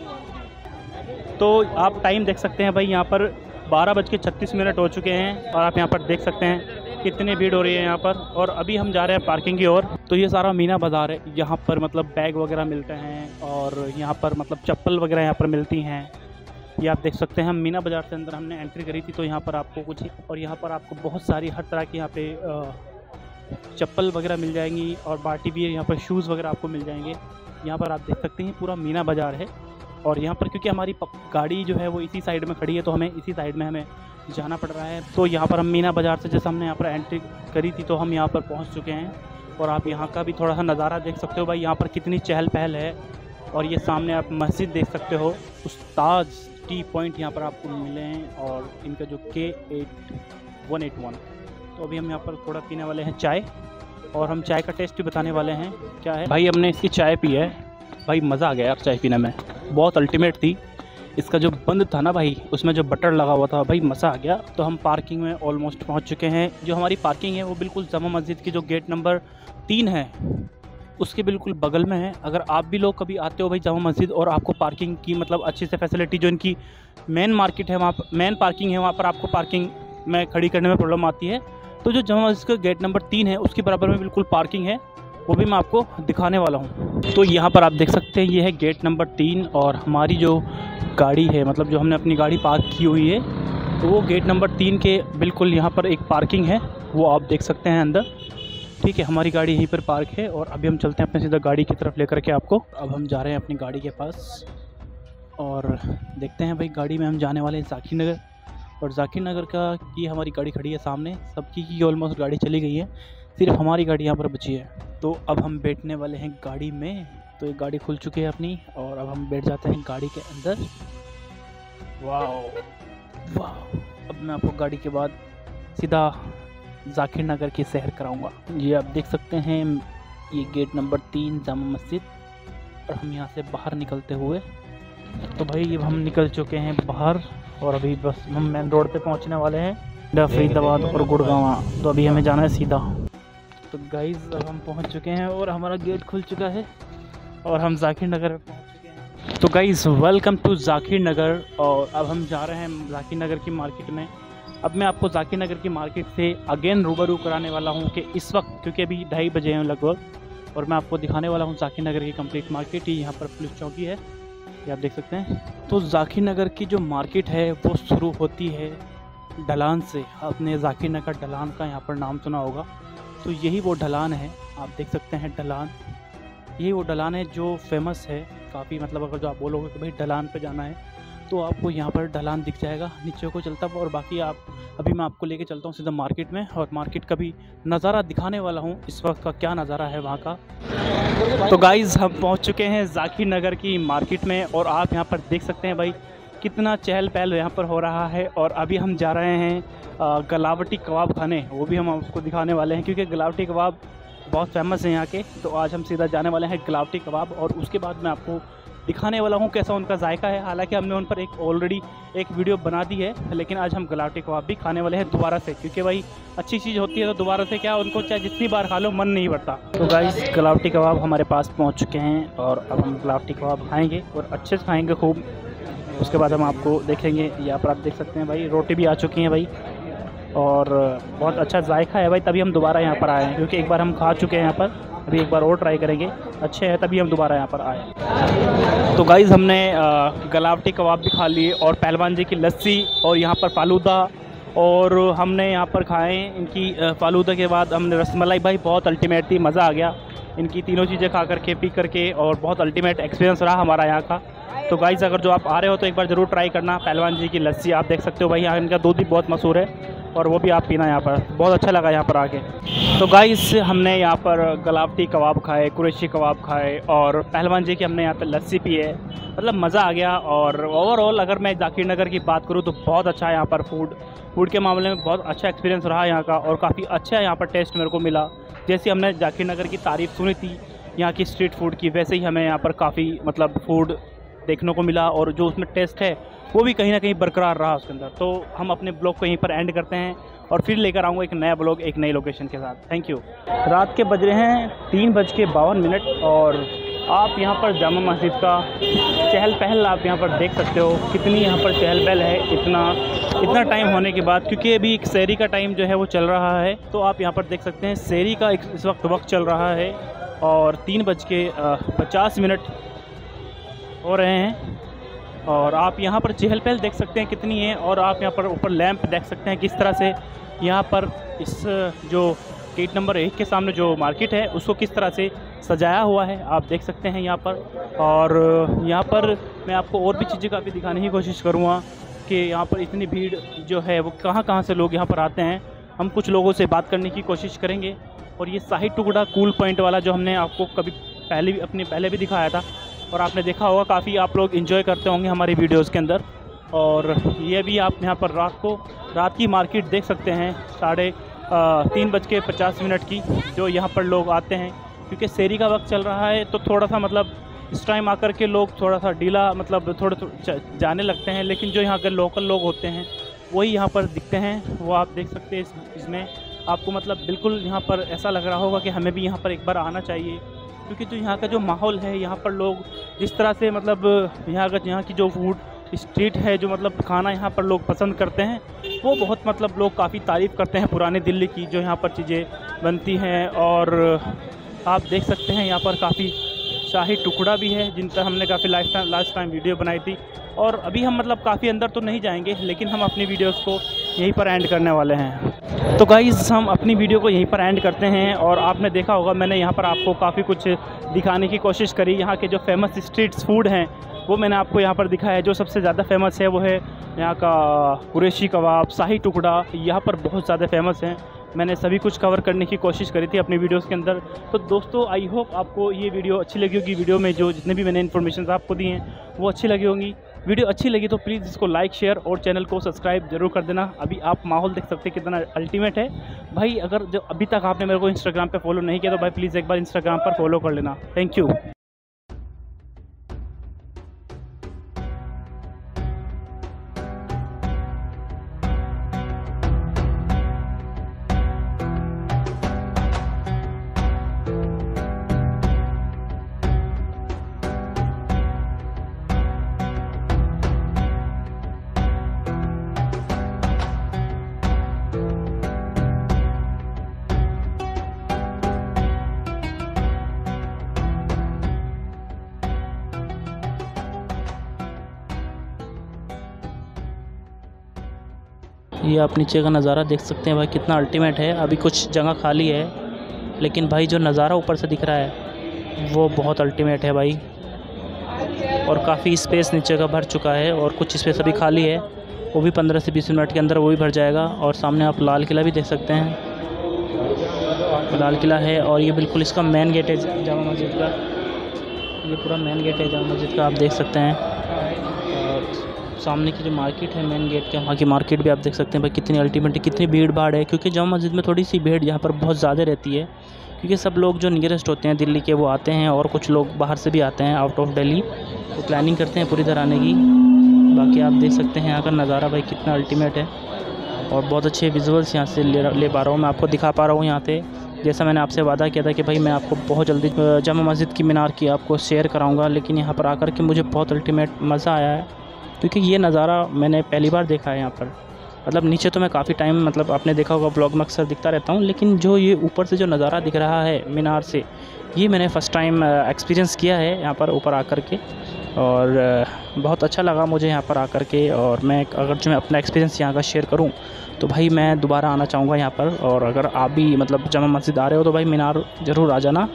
है। तो आप टाइम देख सकते हैं भाई, यहाँ पर 12:36 हो चुके हैं, और आप यहाँ पर देख सकते हैं कितनी भीड़ हो रही है यहाँ पर। और अभी हम जा रहे हैं पार्किंग की ओर। तो ये सारा मीना बाज़ार है, यहाँ पर मतलब बैग वगैरह मिलते हैं, और यहाँ पर मतलब चप्पल वगैरह यहाँ पर मिलती हैं। ये आप देख सकते हैं, हम मीना बाज़ार से अंदर हमने एंट्री करी थी, तो यहाँ पर आपको कुछ, और यहाँ पर आपको बहुत सारी हर तरह की यहाँ पे चप्पल वगैरह मिल जाएंगी, और पार्टी वियर यहाँ पर शूज़ वगैरह आपको मिल जाएंगे। यहाँ पर आप देख सकते हैं पूरा मीना बाज़ार है। और यहाँ पर क्योंकि हमारी गाड़ी जो है वो इसी साइड में खड़ी है, तो हमें इसी साइड में हमें जाना पड़ रहा है। तो यहाँ पर हम मीना बाज़ार से जैसे हमने यहाँ पर एंट्री करी थी, तो हम यहाँ पर पहुँच चुके हैं। और आप यहाँ का भी थोड़ा सा नज़ारा देख सकते हो भाई, यहाँ पर कितनी चहल पहल है। और ये सामने आप मस्जिद देख सकते हो, उस्ताद टी पॉइंट यहाँ पर आपको मिले हैं, और इनका जो K8181। तो अभी हम यहाँ पर थोड़ा पीने वाले हैं चाय, और हम चाय का टेस्ट भी बताने वाले हैं क्या है। भाई हमने इसकी चाय पी है, भाई मज़ा आ गया यार चाय पीने में, बहुत अल्टीमेट थी। इसका जो बंद था ना भाई, उसमें जो बटर लगा हुआ था भाई, मज़ा आ गया। तो हम पार्किंग में ऑलमोस्ट पहुँच चुके हैं। जो हमारी पार्किंग है वो बिल्कुल जामा मस्जिद की जो गेट नंबर 3 है उसके बिल्कुल बगल में है। अगर आप भी लोग कभी आते हो भाई जामा मस्जिद, और आपको पार्किंग की मतलब अच्छी से फैसिलिटी, जो इनकी मेन मार्केट है वहाँ पर मेन पार्किंग है, वहाँ पर आपको पार्किंग में खड़ी करने में प्रॉब्लम आती है, तो जो जामा मस्जिद का गेट नंबर 3 है उसके बराबर में बिल्कुल पार्किंग है, वो भी मैं आपको दिखाने वाला हूँ। तो यहाँ पर आप देख सकते हैं ये है गेट नंबर 3, और हमारी जो गाड़ी है मतलब जो हमने अपनी गाड़ी पार्क की हुई है, तो वो गेट नंबर 3 के बिल्कुल यहाँ पर एक पार्किंग है, वो आप देख सकते हैं अंदर। ठीक है, हमारी गाड़ी यहीं पर पार्क है, और अभी हम चलते हैं अपने सीधा गाड़ी की तरफ लेकर के आपको। अब हम जा रहे हैं अपनी गाड़ी के पास, और देखते हैं भाई गाड़ी में हम जाने वाले हैं ज़ाकिर नगर। और ज़ाकिर नगर का ये हमारी गाड़ी खड़ी है सामने, सबकी की ऑलमोस्ट गाड़ी चली गई है। सिर्फ हमारी गाड़ी यहाँ पर बची है। तो अब हम बैठने वाले हैं गाड़ी में। तो एक गाड़ी खुल चुकी है अपनी और अब हम बैठ जाते हैं गाड़ी के अंदर। वाह वाह। अब मैं आपको गाड़ी के बाद सीधा जाकिर नगर की सैर कराऊंगा। ये आप देख सकते हैं, ये गेट नंबर 3 जामा मस्जिद। और हम यहाँ से बाहर निकलते हुए, तो भाई अब हम निकल चुके हैं बाहर और अभी बस हम मेन रोड पे पहुँचने वाले हैं, फरीदाबाद और गुड़गांव। तो अभी हमें जाना है सीधा। तो गाइस अब हम पहुँच चुके हैं और हमारा गेट खुल चुका है और हम जाकिर नगर में पहुँच चुके हैं। तो guys welcome to Zakir Nagar. और अब हम जा रहे हैं जाकिर नगर की मार्केट में। अब मैं आपको जाकिर नगर की मार्केट से अगेन रूबरू कराने वाला हूं कि इस वक्त, क्योंकि अभी 2:30 बजे हैं लगभग, और मैं आपको दिखाने वाला हूं जाकिर नगर की कंप्लीट मार्केट। यहाँ पर पुलिस चौकी है, ये आप देख सकते हैं। तो जाकिर नगर की जो मार्केट है वो शुरू होती है ढलान से। आपने जाकिर नगर ढलान का यहाँ पर नाम सुना होगा, तो यही वो ढलान है। आप देख सकते हैं ढलान, यही वो ढलान है जो फेमस है काफ़ी। मतलब अगर जो आप बोलोगे कि भाई ढलान पे जाना है तो आपको यहाँ पर ढलान दिख जाएगा नीचे को चलता हुआ। और बाकी आप अभी मैं आपको लेके चलता हूँ सीधा मार्केट में और मार्केट का भी नज़ारा दिखाने वाला हूँ, इस वक्त का क्या नज़ारा है वहाँ का। तो गाइज़ हम पहुँच चुके हैं जाकिर नगर की मार्केट में और आप यहाँ पर देख सकते हैं भाई कितना चहल पहल यहाँ पर हो रहा है। और अभी हम जा रहे हैं गलावटी कबाब खाने, वो भी हम आपको दिखाने वाले हैं क्योंकि गलावटी कबाब बहुत फेमस है यहाँ के। तो आज हम सीधा जाने वाले हैं गलावटी कबाब और उसके बाद मैं आपको दिखाने वाला हूँ कैसा उनका जायका है। हालांकि हमने उन पर ऑलरेडी एक वीडियो बना दी है, लेकिन आज हम गलावटी कबाब भी खाने वाले हैं दोबारा से, क्योंकि भाई अच्छी चीज़ होती है तो दोबारा से क्या, उनको चाहे जितनी बार खा लो मन नहीं भरता। तो गाइस गलावटी कबाब हमारे पास पहुँच चुके हैं और अब हम गलावटी कबाब खाएँगे और अच्छे से खाएँगे खूब। उसके बाद हम आपको देखेंगे, यहाँ पर आप देख सकते हैं भाई रोटी भी आ चुकी हैं भाई और बहुत अच्छा जायका है भाई, तभी हम दोबारा यहाँ पर आए हैं, क्योंकि एक बार हम खा चुके हैं यहाँ पर, अभी एक बार और ट्राई करेंगे, अच्छे हैं तभी हम दोबारा यहाँ पर आए। तो गाइज़ हमने गलावटी कबाब भी खा लिए और पहलवान जी की लस्सी और यहाँ पर फालूदा, और हमने यहाँ पर खाए इनकी फालूदा के बाद हमने रसमलाई। भाई बहुत अल्टीमेट थी, मज़ा आ गया इनकी तीनों चीज़ें खा करके पी करके, और बहुत अल्टीमेट एक्सपीरियंस रहा हमारा यहाँ का। तो गाइज़ अगर जो आप आ रहे हो तो एक बार ज़रूर ट्राई करना पहलवान जी की लस्सी। आप देख सकते हो भाई यहाँ इनका दूध भी बहुत मशहूर है और वो भी आप पीना यहाँ पर, बहुत अच्छा लगा यहाँ पर आके। तो गाइस हमने यहाँ पर गलावटी कबाब खाए, कुरैशी कबाब खाए और पहलवान जी की हमने यहाँ पर लस्सी पी है, मतलब मज़ा आ गया। और ओवरऑल अगर मैं जाकिर नगर की बात करूँ तो बहुत अच्छा है यहाँ पर फूड के मामले में बहुत अच्छा एक्सपीरियंस रहा यहाँ का और काफ़ी अच्छा यहाँ पर टेस्ट मेरे को मिला। जैसे हमने जाकिर नगर की तारीफ़ सुनी थी यहाँ की स्ट्रीट फूड की, वैसे ही हमें यहाँ पर काफ़ी मतलब फूड देखने को मिला और जो उसमें टेस्ट है वो भी कहीं ना कहीं बरकरार रहा उसके अंदर। तो हम अपने ब्लॉग को यहीं पर एंड करते हैं और फिर लेकर आऊँगा एक नया ब्लॉग एक नई लोकेशन के साथ। Thank you. रात के बज रहे हैं 3:52 और आप यहाँ पर जामा मस्जिद का चहल पहल आप यहाँ पर देख सकते हो, कितनी यहाँ पर चहल पहल है इतना टाइम होने के बाद, क्योंकि अभी एक शहरी का टाइम जो है वो चल रहा है। तो आप यहाँ पर देख सकते हैं शहरी का इस वक्त चल रहा है और 3:50 हो रहे हैं और आप यहाँ पर चहल पहल देख सकते हैं कितनी है। और आप यहाँ पर ऊपर लैंप देख सकते हैं किस तरह से यहाँ पर इस जो गेट नंबर 1 के सामने जो मार्केट है उसको किस तरह से सजाया हुआ है, आप देख सकते हैं यहाँ पर। और यहाँ पर मैं आपको और भी चीज़ें काफ़ी दिखाने की कोशिश करूँगा कि यहाँ पर इतनी भीड़ जो है वो कहाँ से लोग यहाँ पर आते हैं। हम कुछ लोगों से बात करने की कोशिश करेंगे। और ये शाही टुकड़ा कूल पॉइंट वाला जो हमने आपको कभी पहले भी दिखाया था और आपने देखा होगा, काफ़ी आप लोग एंजॉय करते होंगे हमारी वीडियोस के अंदर। और ये भी आप यहाँ पर रात की मार्केट देख सकते हैं 3:50 की, जो यहाँ पर लोग आते हैं क्योंकि शहरी का वक्त चल रहा है। तो थोड़ा सा मतलब इस टाइम आकर के लोग थोड़ा सा ढीला मतलब थोड़े जाने लगते हैं, लेकिन जो यहाँ के लोकल लोग होते हैं वही यहाँ पर दिखते हैं। वो आप देख सकते हैं इसमें आपको मतलब बिल्कुल यहाँ पर ऐसा लग रहा होगा कि हमें भी यहाँ पर एक बार आना चाहिए, क्योंकि जो यहाँ का जो माहौल है, यहाँ पर लोग जिस तरह से मतलब यहाँ की जो फूड स्ट्रीट है, जो मतलब खाना यहाँ पर लोग पसंद करते हैं, वो बहुत मतलब लोग काफ़ी तारीफ़ करते हैं पुरानी दिल्ली की जो यहाँ पर चीज़ें बनती हैं। और आप देख सकते हैं यहाँ पर काफ़ी शाही टुकड़ा भी है जिन पर हमने काफ़ी लास्ट टाइम वीडियो बनाई थी। और अभी हम मतलब काफ़ी अंदर तो नहीं जाएंगे, लेकिन हम अपनी वीडियोस को यहीं पर एंड करने वाले हैं। तो गाइज़ हम अपनी वीडियो को यहीं पर एंड करते हैं। और आपने देखा होगा मैंने यहाँ पर आपको काफ़ी कुछ दिखाने की कोशिश करी। यहाँ के जो फेमस स्ट्रीट फूड हैं वो मैंने आपको यहाँ पर दिखाया है। जो सबसे ज़्यादा फेमस है वो है यहाँ का कुरैशी कबाब, शाही टुकड़ा, यहाँ पर बहुत ज़्यादा फेमस हैं। मैंने सभी कुछ कवर करने की कोशिश करी थी अपनी वीडियोस के अंदर। तो दोस्तों आई होप आपको ये वीडियो अच्छी लगी होगी। वीडियो में जो जितने भी मैंने इन्फॉर्मेशन आपको दी हैं वो अच्छी लगी होंगी। वीडियो अच्छी लगी तो प्लीज़ इसको लाइक शेयर और चैनल को सब्सक्राइब जरूर कर देना। अभी आप माहौल देख सकते हैं कितना अल्टीमेट है भाई। अगर जो अभी तक आपने मेरे को इंस्टाग्राम पे फॉलो नहीं किया तो भाई प्लीज़ एक बार इंस्टाग्राम पर फॉलो कर लेना। Thank you. ये आप नीचे का नज़ारा देख सकते हैं भाई कितना अल्टीमेट है। अभी कुछ जगह खाली है लेकिन भाई जो नज़ारा ऊपर से दिख रहा है वो बहुत अल्टीमेट है भाई। और काफ़ी स्पेस नीचे का भर चुका है और कुछ स्पेस अभी खाली है, वो भी 15 से 20 मिनट के अंदर वो भी भर जाएगा। और सामने आप लाल किला भी देख सकते हैं, लाल किला है और ये बिल्कुल इसका मेन गेट है जामा मस्जिद का। ये पूरा मेन गेट है जामा मस्जिद का, आप देख सकते हैं। और सामने की जो मार्केट है मेन गेट के, वहाँ की मार्केट भी आप देख सकते हैं भाई कितनी अल्टीमेट है, कितनी भीड़ भाड़ है। क्योंकि जामा मस्जिद में थोड़ी सी भीड़ यहाँ पर बहुत ज़्यादा रहती है, क्योंकि सब लोग जो नियरेस्ट होते हैं दिल्ली के वो आते हैं और कुछ लोग बाहर से भी आते हैं आउट ऑफ दिल्ली, तो प्लानिंग करते हैं पूरी तरह आने की। बाकी आप देख सकते हैं यहाँ का नज़ारा भाई कितना अल्टीमेट है और बहुत अच्छे विजुअल्स यहाँ से ले पा रहा हूँ, मैं आपको दिखा पा रहा हूँ यहाँ पे। जैसा मैंने आपसे वादा किया था कि भाई मैं आपको बहुत जल्दी जामा मस्जिद की मीनार की आपको शेयर कराऊँगा, लेकिन यहाँ पर आकर के मुझे बहुत अल्टीमेट मज़ा आया है। क्योंकि ये नज़ारा मैंने पहली बार देखा है यहाँ पर। मतलब नीचे तो मैं काफ़ी टाइम मतलब आपने देखा होगा ब्लॉग में अक्सर दिखता रहता हूँ, लेकिन जो ये ऊपर से जो नज़ारा दिख रहा है मीनार से, ये मैंने फ़र्स्ट टाइम एक्सपीरियंस किया है यहाँ पर ऊपर आकर के। और बहुत अच्छा लगा मुझे यहाँ पर आकर के। और मैं अगर जो मैं अपना एक्सपीरियंस यहाँ का शेयर करूँ तो भाई मैं दोबारा आना चाहूँगा यहाँ पर। और अगर आप भी मतलब जामा मस्जिद आ रहे हो तो भाई मीनार ज़रूर आ जाना।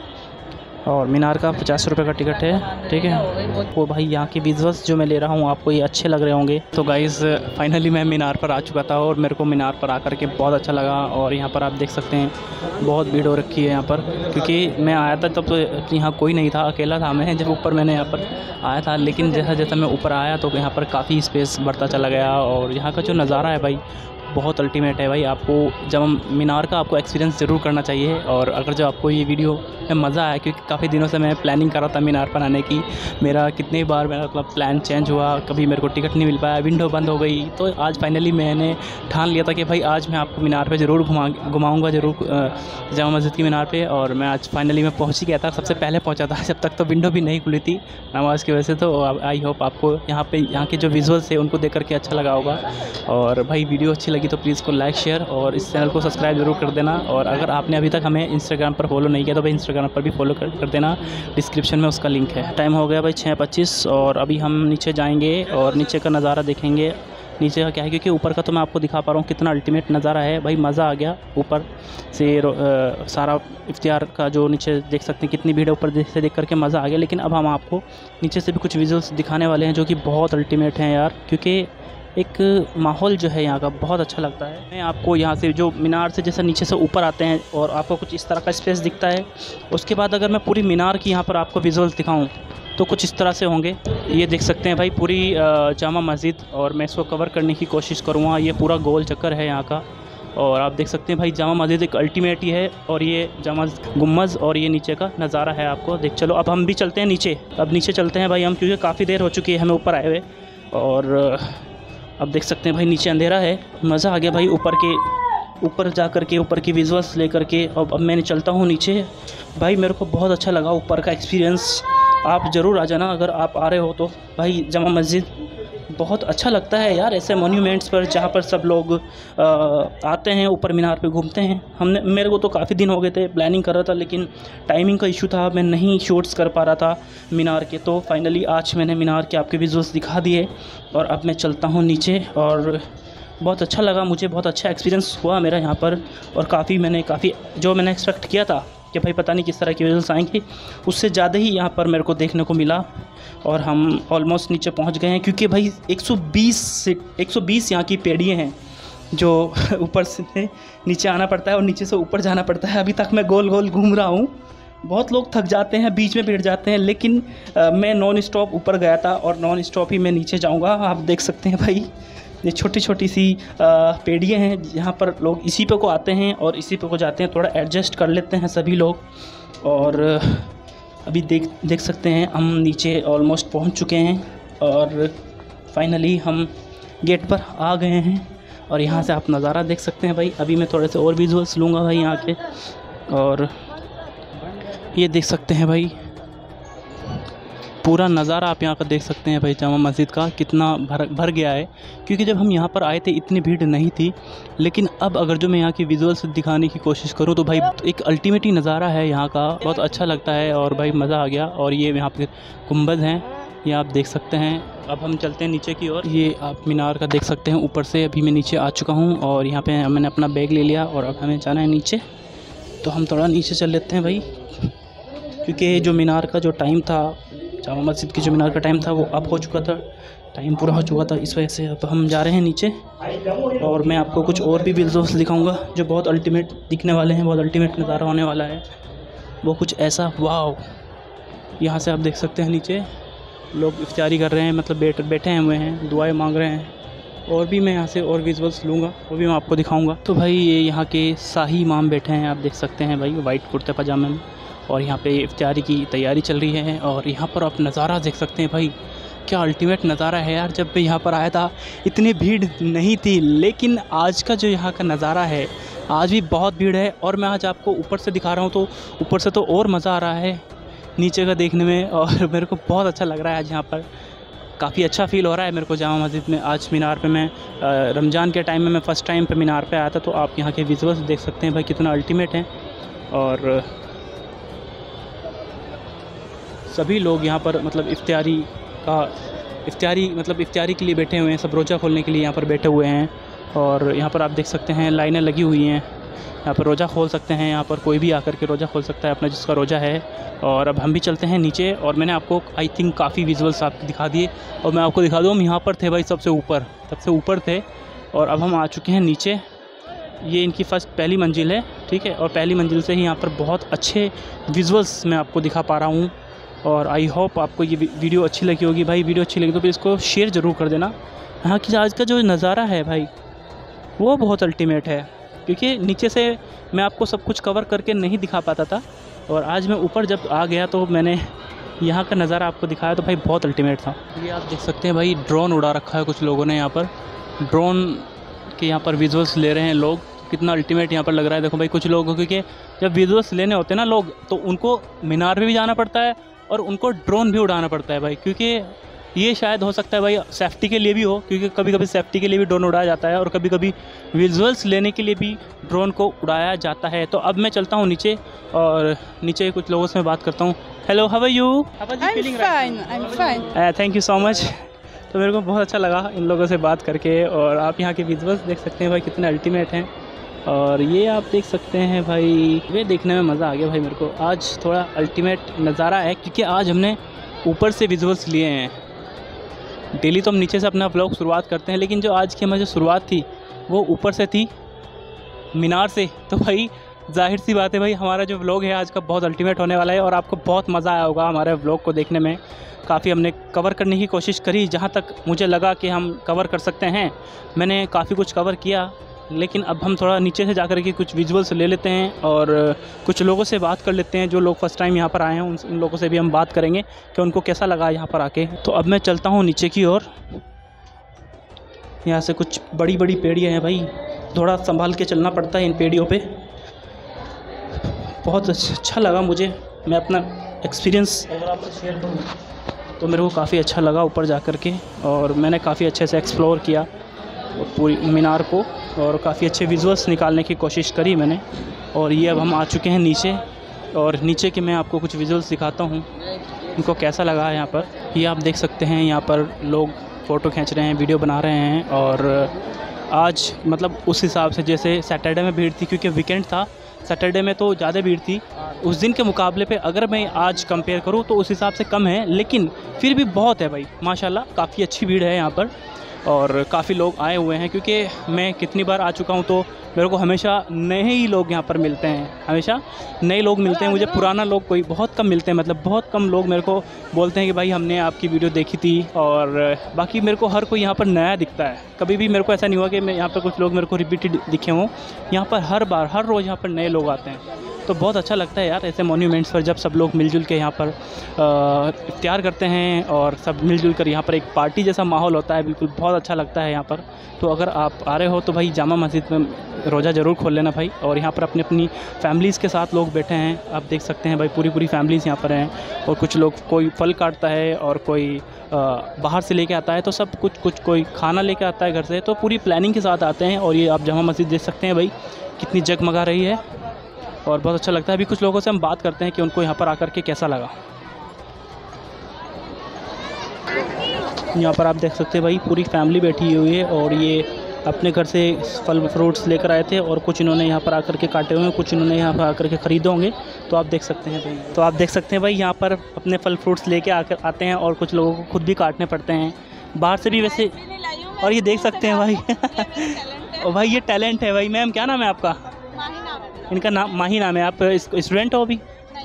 और मीनार का 50 रुपये का टिकट है, ठीक है। वो भाई यहाँ के विजुअल्स जो मैं ले रहा हूँ आपको ये अच्छे लग रहे होंगे। तो गाइज़ फाइनली मैं मीनार पर आ चुका था और मेरे को मीनार पर आकर के बहुत अच्छा लगा। और यहाँ पर आप देख सकते हैं बहुत भीड़ हो रखी है यहाँ पर, क्योंकि मैं आया था तब तो यहाँ कोई नहीं था, अकेला था मैं जब ऊपर मैंने यहाँ पर आया था। लेकिन जैसा जैसा मैं ऊपर आया तो यहाँ पर काफ़ी स्पेस बढ़ता चला गया। और यहाँ का जो नज़ारा है भाई बहुत अल्टीमेट है भाई। आपको जामा मीनार का आपको एक्सपीरियंस ज़रूर करना चाहिए। और अगर जो आपको ये वीडियो में मज़ा आया, क्योंकि काफ़ी दिनों से मैं प्लानिंग कर रहा था मीनार पर आने की, मेरा कितनी बार मेरा मतलब प्लान चेंज हुआ, कभी मेरे को टिकट नहीं मिल पाया, विंडो बंद हो गई। तो आज फाइनली मैंने ठान लिया था कि भाई आज मैं आपको मीनार पे ज़रूर घुमाऊँगा ज़रूर, जामा मस्जिद की मीनार पे। और मैं आज फाइनली मैं पहुँच ही गया था, सबसे पहले पहुँचा था, जब तक तो विंडो भी नहीं खुली थी नमाज़ की वजह से। तो आई होप आपको यहाँ के जो विजुअल्स है उनको देख करके अच्छा लगा होगा। और भाई वीडियो अच्छी लगी तो प्लीज़ को लाइक शेयर और इस चैनल को सब्सक्राइब जरूर कर देना। और अगर आपने अभी तक हमें इंस्टाग्राम पर फॉलो नहीं किया तो भाई इंस्टाग्राम पर भी फॉलो कर देना, डिस्क्रिप्शन में उसका लिंक है। टाइम हो गया भाई 6:25 और अभी हम नीचे जाएंगे और नीचे का नज़ारा देखेंगे। नीचे का क्या है, क्योंकि ऊपर का तो मैं आपको दिखा पा रहा हूँ कितना अल्टीमेट नज़ारा है भाई, मज़ा आ गया। ऊपर से सारा इफ्तियार का जो नीचे देख सकते हैं कितनी भीड़ है, ऊपर से देख करके मज़ा आ गया। लेकिन अब हम आपको नीचे से भी कुछ विजुअल्स दिखाने वाले हैं जो कि बहुत अल्टीमेट हैं यार, क्योंकि एक माहौल जो है यहाँ का बहुत अच्छा लगता है। मैं आपको यहाँ से जो मीनार से जैसे नीचे से ऊपर आते हैं और आपको कुछ इस तरह का स्पेस दिखता है, उसके बाद अगर मैं पूरी मीनार की यहाँ पर आपको विजुअल्स दिखाऊं तो कुछ इस तरह से होंगे। ये देख सकते हैं भाई पूरी जामा मस्जिद, और मैं इसको कवर करने की कोशिश करूँगा। ये पूरा गोल चक्कर है यहाँ का और आप देख सकते हैं भाई जामा मस्जिद एक अल्टीमेट ही है। और ये जामा गुम्बद और ये नीचे का नज़ारा है आपको देख। चलो अब हम भी चलते हैं नीचे, अब नीचे चलते हैं भाई हम, क्योंकि काफ़ी देर हो चुकी है हमें ऊपर आए हुए। और अब देख सकते हैं भाई नीचे अंधेरा है, मज़ा आ गया भाई ऊपर जा कर के ऊपर की विजुअल्स ले करके। अब मैंने चलता हूँ नीचे भाई, मेरे को बहुत अच्छा लगा ऊपर का एक्सपीरियंस। आप ज़रूर आ जाना अगर आप आ रहे हो तो भाई। जामा मस्जिद बहुत अच्छा लगता है यार ऐसे मोन्यूमेंट्स पर जहाँ पर सब लोग आते हैं, ऊपर मीनार पे घूमते हैं। मेरे को तो काफ़ी दिन हो गए थे, प्लानिंग कर रहा था लेकिन टाइमिंग का इशू था, मैं नहीं शूट्स कर पा रहा था मीनार के। तो फाइनली आज मैंने मीनार के आपके विजुअल्स दिखा दिए और अब मैं चलता हूँ नीचे। और बहुत अच्छा लगा मुझे, बहुत अच्छा एक्सपीरियंस हुआ मेरा यहाँ पर। और काफ़ी जो मैंने एक्सपेक्ट किया था कि भाई पता नहीं किस तरह की विजुअल्स आएंगे, उससे ज़्यादा ही यहाँ पर मेरे को देखने को मिला। और हम ऑलमोस्ट नीचे पहुँच गए हैं, क्योंकि भाई 120 यहाँ की पेड़ियाँ हैं जो ऊपर से नीचे आना पड़ता है और नीचे से ऊपर जाना पड़ता है। अभी तक मैं गोल गोल घूम रहा हूँ। बहुत लोग थक जाते हैं, बीच में बैठ जाते हैं, लेकिन मैं नॉन स्टॉप ऊपर गया था और नॉन स्टॉप ही मैं नीचे जाऊँगा। आप देख सकते हैं भाई, ये छोटी छोटी सी पेड़ियाँ हैं, यहाँ पर लोग इसी पे को आते हैं और इसी पे को जाते हैं। थोड़ा एडजस्ट कर लेते हैं सभी लोग। और अभी देख सकते हैं हम नीचे ऑलमोस्ट पहुँच चुके हैं और फाइनली हम गेट पर आ गए हैं। और यहाँ से आप नज़ारा देख सकते हैं भाई। अभी मैं थोड़े से और विजुअल्स लूँगा भाई यहाँ के। और ये देख सकते हैं भाई, पूरा नज़ारा आप यहाँ का देख सकते हैं भाई। जामा मस्जिद का कितना भर गया है, क्योंकि जब हम यहाँ पर आए थे इतनी भीड़ नहीं थी। लेकिन अब अगर जो मैं यहाँ की विजुअल्स दिखाने की कोशिश करूँ तो भाई एक अल्टीमेट ही नज़ारा है यहाँ का, बहुत अच्छा लगता है और भाई मज़ा आ गया। और ये यहाँ पर गुंबद हैं, ये आप देख सकते हैं। अब हम चलते हैं नीचे की ओर। ये आप मीनार का देख सकते हैं ऊपर से। अभी मैं नीचे आ चुका हूँ और यहाँ पे मैंने अपना बैग ले लिया और अब हमें जाना है नीचे। तो हम थोड़ा नीचे चल लेते हैं भाई, क्योंकि जो मीनार का जो टाइम था, जामा मस्जिद की जो मीनार का टाइम था वो अब हो चुका था, टाइम पूरा हो चुका था। इस वजह से अब हम जा रहे हैं नीचे। और मैं आपको कुछ और भी विजुअल्स दिखाऊँगा जो बहुत अल्टीमेट दिखने वाले हैं, बहुत अल्टीमेट नज़ारा होने वाला है। वो कुछ ऐसा, वाव, यहाँ से आप देख सकते हैं नीचे लोग इफ्तारी कर रहे हैं, मतलब बैठे हुए हैं, दुआएं मांग रहे हैं। और भी मैं यहाँ से और विजुअल्स लूँगा, वो भी मैं आपको दिखाऊंगा। तो भाई ये यहाँ के शाही इमाम बैठे हैं, आप देख सकते हैं भाई, वाइट कुर्ते पजामे में। और यहाँ पे इफ्तारी की तैयारी चल रही है। और यहाँ पर आप नज़ारा देख सकते हैं भाई, क्या अल्टीमेट नज़ारा है यार। जब मैं यहाँ पर आया था इतनी भीड़ नहीं थी, लेकिन आज का जो यहाँ का नज़ारा है, आज भी बहुत भीड़ है। और मैं आज आपको ऊपर से दिखा रहा हूँ, तो ऊपर से तो और मज़ा आ रहा है नीचे का देखने में। और मेरे को बहुत अच्छा लग रहा है आज यहाँ पर, काफ़ी अच्छा फ़ील हो रहा है मेरे को जामा मस्जिद में। आज मीनार पे मैं रमज़ान के टाइम में मैं फ़र्स्ट टाइम पे मीनार पे आया था। तो आप यहाँ के विजुअल्स देख सकते हैं भाई, कितना अल्टीमेट है। और सभी लोग यहाँ पर मतलब इफ्तारी के लिए बैठे हुए हैं, सब रोज़ा खोलने के लिए यहाँ पर बैठे हुए हैं। और यहाँ पर आप देख सकते हैं लाइनें लगी हुई हैं, यहाँ पर रोज़ा खोल सकते हैं, यहाँ पर कोई भी आकर के रोज़ा खोल सकता है अपना, जिसका रोज़ा है। और अब हम भी चलते हैं नीचे। और मैंने आपको आई थिंक काफ़ी विजुअल्स आपको दिखा दिए, और मैं आपको दिखा दूँ, हम यहाँ पर थे भाई, सबसे ऊपर थे। और अब हम आ चुके हैं नीचे। ये इनकी पहली मंजिल है, ठीक है। और पहली मंजिल से ही यहाँ पर बहुत अच्छे विजुअल्स मैं आपको दिखा पा रहा हूँ। और आई होप आपको ये वीडियो अच्छी लगी होगी भाई। वीडियो अच्छी लगी तो फिर इसको शेयर ज़रूर कर देना। यहाँ की आज का जो नज़ारा है भाई, वो बहुत अल्टीमेट है, क्योंकि नीचे से मैं आपको सब कुछ कवर करके नहीं दिखा पाता था। और आज मैं ऊपर जब आ गया तो मैंने यहाँ का नज़ारा आपको दिखाया, तो भाई बहुत अल्टीमेट था। ये आप देख सकते हैं भाई, ड्रोन उड़ा रखा है कुछ लोगों ने यहाँ पर, ड्रोन के यहाँ पर विजुअल्स ले रहे हैं लोग। कितना अल्टीमेट यहाँ पर लग रहा है, देखो भाई। कुछ लोग, क्योंकि जब विजुअल्स लेने होते हैं ना लोग, तो उनको मीनार पे भी जाना पड़ता है और उनको ड्रोन भी उड़ाना पड़ता है भाई, क्योंकि ये शायद हो सकता है भाई सेफ्टी के लिए भी हो, क्योंकि कभी कभी सेफ्टी के लिए भी ड्रोन उड़ाया जाता है और कभी कभी विजुअल्स लेने के लिए भी ड्रोन को उड़ाया जाता है। तो अब मैं चलता हूँ नीचे, और नीचे कुछ लोगों से मैं बात करता हूँ। Hello, how are you? I'm fine. Thank you so much. तो मेरे को बहुत अच्छा लगा इन लोगों से बात करके। और आप यहाँ के विजुअल्स देख सकते हैं भाई, कितने अल्टीमेट हैं। और ये आप देख सकते हैं भाई, ये देखने में मज़ा आ गया भाई मेरे को। आज थोड़ा अल्टीमेट नज़ारा है, क्योंकि आज हमने ऊपर से विजुअल्स लिए हैं। डेली तो हम नीचे से अपना व्लॉग शुरुआत करते हैं, लेकिन जो आज की हमारी जो शुरुआत थी वो ऊपर से थी, मीनार से। तो भाई जाहिर सी बात है भाई, हमारा जो व्लॉग है आज का बहुत अल्टीमेट होने वाला है। और आपको बहुत मज़ा आया होगा हमारे व्लॉग को देखने में। काफ़ी हमने कवर करने की कोशिश करी, जहाँ तक मुझे लगा कि हम कवर कर सकते हैं। मैंने काफ़ी कुछ कवर किया, लेकिन अब हम थोड़ा नीचे से जाकर के कुछ विजुअल्स ले लेते हैं और कुछ लोगों से बात कर लेते हैं, जो लोग फर्स्ट टाइम यहाँ पर आए हैं। उन लोगों से भी हम बात करेंगे कि उनको कैसा लगा यहाँ पर आके। तो अब मैं चलता हूँ नीचे की ओर। यहाँ से कुछ बड़ी बड़ी पेड़ियाँ हैं भाई, थोड़ा संभाल के चलना पड़ता है इन पेड़ियों पे। बहुत अच्छा लगा मुझे, मैं अपना एक्सपीरियंस अगर आपसे शेयर करूँ तो मेरे को काफ़ी अच्छा लगा ऊपर जा कर के। और मैंने काफ़ी अच्छे से एक्सप्लोर किया पूरी मीनार को, और काफ़ी अच्छे विजुअल्स निकालने की कोशिश करी मैंने। और ये अब हम आ चुके हैं नीचे, और नीचे के मैं आपको कुछ विजुअल्स दिखाता हूँ, इनको कैसा लगा है यहाँ पर। ये आप देख सकते हैं, यहाँ पर लोग फ़ोटो खींच रहे हैं, वीडियो बना रहे हैं। और आज मतलब उस हिसाब से, जैसे सैटरडे में भीड़ थी, क्योंकि वीकेंड था, सैटरडे में तो ज़्यादा भीड़ थी। उस दिन के मुकाबले पे अगर मैं आज कंपेयर करूँ तो उस हिसाब से कम है, लेकिन फिर भी बहुत है भाई, माशाल्लाह काफ़ी अच्छी भीड़ है यहाँ पर। और काफ़ी लोग आए हुए हैं, क्योंकि मैं कितनी बार आ चुका हूँ तो मेरे को हमेशा नए ही लोग यहाँ पर मिलते हैं, हमेशा नए लोग मिलते हैं मुझे। पुराना लोग कोई बहुत कम मिलते हैं, मतलब बहुत कम लोग मेरे को बोलते हैं कि भाई हमने आपकी वीडियो देखी थी। और बाकी मेरे को हर कोई यहाँ पर नया दिखता है, कभी भी मेरे को ऐसा नहीं हुआ कि मैं यहाँ पर कुछ लोग मेरे को रिपीटेड दिखे हों। यहाँ पर हर बार हर रोज़ यहाँ पर नए लोग आते हैं, तो बहुत अच्छा लगता है यार ऐसे मॉन्यूमेंट्स पर जब सब लोग मिलजुल के यहाँ पर इफ्तियार करते हैं और सब मिलजुल कर यहाँ पर एक पार्टी जैसा माहौल होता है, बिल्कुल बहुत अच्छा लगता है यहाँ पर। तो अगर आप आ रहे हो तो भाई जामा मस्जिद में रोज़ा ज़रूर खोल लेना भाई। और यहाँ पर अपनी अपनी फैमिलीज़ के साथ लोग बैठे हैं, आप देख सकते हैं भाई पूरी पूरी फैमिलीज़ यहाँ पर हैं। और कुछ लोग कोई फल काटता है और कोई बाहर से लेके आता है, तो सब कुछ कोई खाना लेके आता है घर से, तो पूरी प्लानिंग के साथ आते हैं। और ये आप जामा मस्जिद देख सकते हैं भाई कितनी जगमगा रही है और बहुत अच्छा लगता है। अभी कुछ लोगों से हम बात करते हैं कि उनको यहाँ पर आकर के कैसा लगा। यहाँ पर आप देख सकते हैं भाई पूरी फैमिली बैठी हुई है और ये अपने घर से फल फ्रूट्स लेकर आए थे और कुछ इन्होंने यहाँ पर आकर के काटे हुए हैं, कुछ इन्होंने यहाँ पर आकर के ख़रीदे होंगे। तो आप देख सकते हैं भाई, तो आप देख सकते हैं भाई यहाँ पर अपने फल फ्रूट्स लेके आकर आते हैं और कुछ लोगों को खुद भी काटने पड़ते हैं, बाहर से भी वैसे। और ये देख सकते हैं भाई और भाई ये टैलेंट है भाई। मैम क्या नाम है आपका? इनका नाम माही नाम है। आप स्टूडेंट हो अभी?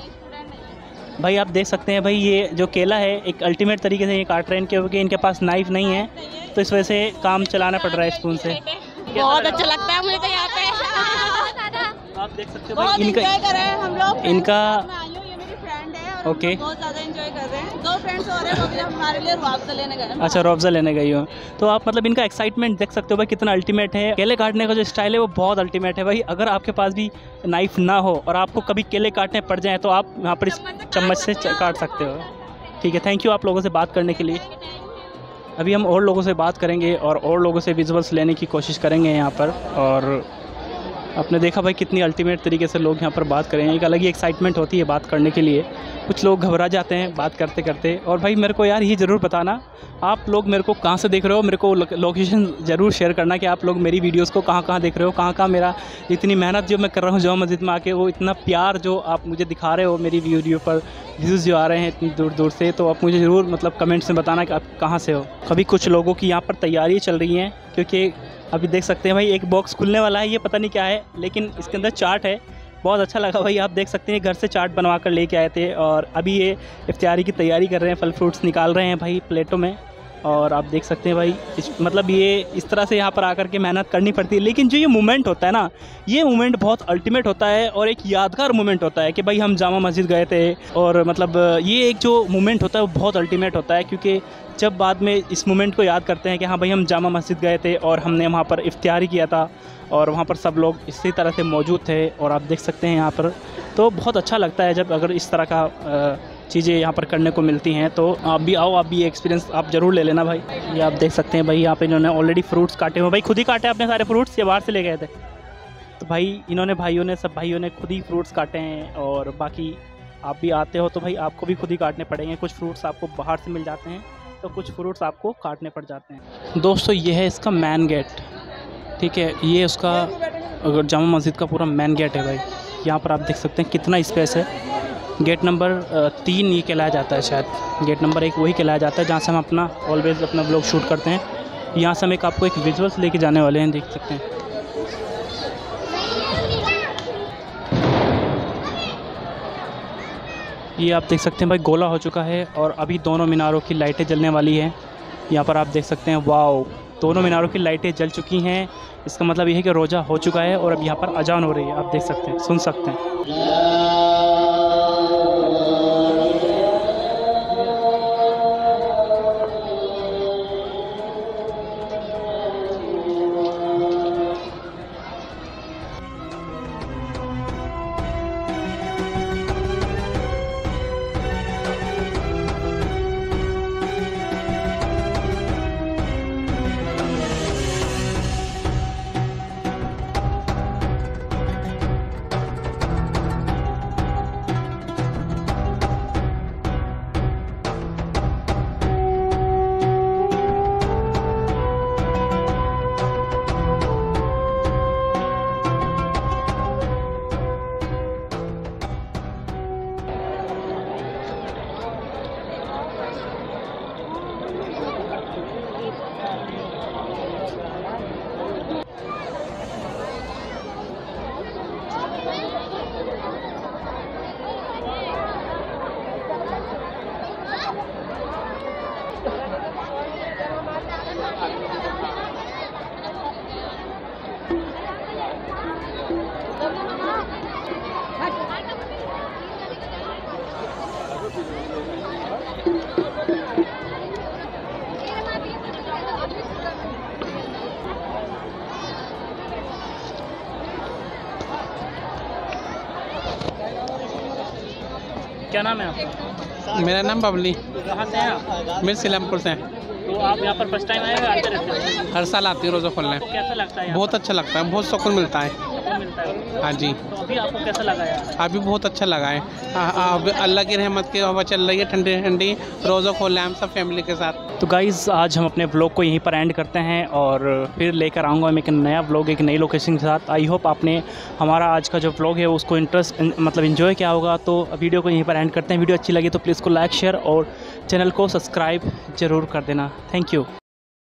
भाई आप देख सकते हैं भाई ये जो केला है एक अल्टीमेट तरीके से ये काट रहे हैं, क्योंकि इनके पास नाइफ़ नहीं है, तो इस वजह से काम चलाना पड़ रहा है स्पून से। बहुत अच्छा लगता है मुझे तो यहाँ पे। आप देख सकते हो भाई इनका ओके बहुत ज़्यादा एंजॉय कर रहे हैं। 2 फ्रेंड्स और हैं, वो भी हमारे लिए रुआवज़ा लेने गए। अच्छा, रुआवज़ा लेने गई हो, तो आप मतलब इनका एक्साइटमेंट देख सकते हो भाई कितना अल्टीमेट है। केले काटने का जो स्टाइल है वो बहुत अल्टीमेट है भाई। अगर आपके पास भी नाइफ़ ना हो और आपको कभी केले काटने पड़ जाएँ तो आप यहाँ पर इस चम्मच से काट सकते हो। ठीक है, थैंक यू आप लोगों से बात करने के लिए। अभी हम और लोगों से बात करेंगे और लोगों से विजुअल्स लेने की कोशिश करेंगे यहाँ पर। और आपने देखा भाई कितनी अल्टीमेट तरीके से लोग यहाँ पर बात करेंगे, एक अलग ही एक्साइटमेंट होती है बात करने के लिए। कुछ लोग घबरा जाते हैं बात करते करते। और भाई मेरे को यार ये ज़रूर बताना आप लोग मेरे को कहाँ से देख रहे हो, मेरे को लोकेशन ज़रूर शेयर करना कि आप लोग मेरी वीडियोस को कहाँ कहाँ देख रहे हो, कहाँ कहाँ मेरा इतनी मेहनत जो मैं कर रहा हूँ जामा मस्जिद में आके, वो इतना प्यार जो आप मुझे दिखा रहे हो मेरी वीडियो पर, व्यूज़ जो आ रहे हैं इतनी दूर दूर से, तो आप मुझे ज़रूर मतलब कमेंट्स में बताना कि आप कहाँ से हो। अभी कुछ लोगों की यहाँ पर तैयारी चल रही हैं, क्योंकि अभी देख सकते हैं भाई एक बॉक्स खुलने वाला है, ये पता नहीं क्या है लेकिन इसके अंदर चाट है। बहुत अच्छा लगा भाई, आप देख सकते हैं घर से चाट बनवा कर लेके आए थे और अभी ये इफ्तियारी की तैयारी कर रहे हैं, फल फ्रूट्स निकाल रहे हैं भाई प्लेटों में। और आप देख सकते हैं भाई मतलब ये इस तरह से यहाँ पर आकर के मेहनत करनी पड़ती है, लेकिन जो ये मोमेंट होता है ना, ये मोमेंट बहुत अल्टीमेट होता है और एक यादगार मोमेंट होता है कि भाई हम जामा मस्जिद गए थे। और मतलब ये एक जो मोमेंट होता है वो बहुत अल्टीमेट होता है, क्योंकि जब बाद में इस मोमेंट को याद करते हैं कि हाँ भाई हम जामा मस्जिद गए थे और हमने वहाँ पर इफ्तियारी किया था और वहाँ पर सब लोग इसी तरह से मौजूद थे। और आप देख सकते हैं यहाँ पर, तो बहुत अच्छा लगता है जब अगर इस तरह का चीज़ें यहाँ पर करने को मिलती हैं। तो आप भी आओ, आप भी एक्सपीरियंस आप ज़रूर ले लेना भाई। ये आप देख सकते हैं भाई यहाँ पे इन्होंने ऑलरेडी फ्रूट्स काटे हुए, भाई खुद ही काटे अपने सारे फ्रूट्स या बाहर से ले गए थे? तो भाई इन्होंने सब भाइयों ने खुद ही फ्रूट्स काटे हैं। और बाकी आप भी आते हो तो भाई आपको भी खुद ही काटने पड़ेंगे। कुछ फ्रूट्स आपको बाहर से मिल जाते हैं तो कुछ फ्रूट्स आपको काटने पड़ जाते हैं। दोस्तों ये है इसका मैन गेट, ठीक है, ये उसका जामा मस्जिद का पूरा मैन गेट है भाई। यहाँ पर आप देख सकते हैं कितना स्पेस है। गेट नंबर 3 ये कहलाया जाता है, शायद गेट नंबर 1 वही कहलाया जाता है जहाँ से हम अपना ऑलवेज़ अपना व्लॉग शूट करते हैं। यहाँ से हम आपको एक विजुअल्स लेके जाने वाले हैं, देख सकते हैं। ये आप देख सकते हैं भाई गोला हो चुका है और अभी दोनों मीनारों की लाइटें जलने वाली हैं। यहाँ पर आप देख सकते हैं, वाओ, दोनों मीनारों की लाइटें जल चुकी हैं। इसका मतलब ये है कि रोज़ा हो चुका है और अब यहाँ पर अजान हो रही है, आप देख सकते हैं, सुन सकते हैं। क्या नाम है आपका? मेरा नाम बबली। कहाँ से हैं आप? मैं सिलमपुर से। तो आप यहाँ पर फर्स्ट टाइम आए या आते रहते हैं? हर साल आती हूँ रोज़ा खोलने। आपको कैसा लगता है यहाँ बहुत अच्छा लगता है, बहुत सुकून मिलता है। पर? मिलता है। हाँ जी। तो अभी आपको कैसा लगा यार? अभी बहुत अच्छा लगा है। अभी अल्लाह की रहमत की हवा चल रही है, ठंडी ठंडी। रोज़ा खोल रहे हैं हम सब फैमिली के साथ। तो गाइज़ आज हम अपने व्लॉग को यहीं पर एंड करते हैं और फिर लेकर आऊँगा मैं एक नया व्लॉग एक नई लोकेशन के साथ। आई होप आपने हमारा आज का जो व्लॉग है उसको मतलब इन्जॉय किया होगा। तो वीडियो को यहीं पर एंड करते हैं। वीडियो अच्छी लगी तो प्लीज़ को लाइक शेयर और चैनल को सब्सक्राइब ज़रूर कर देना। Thank you.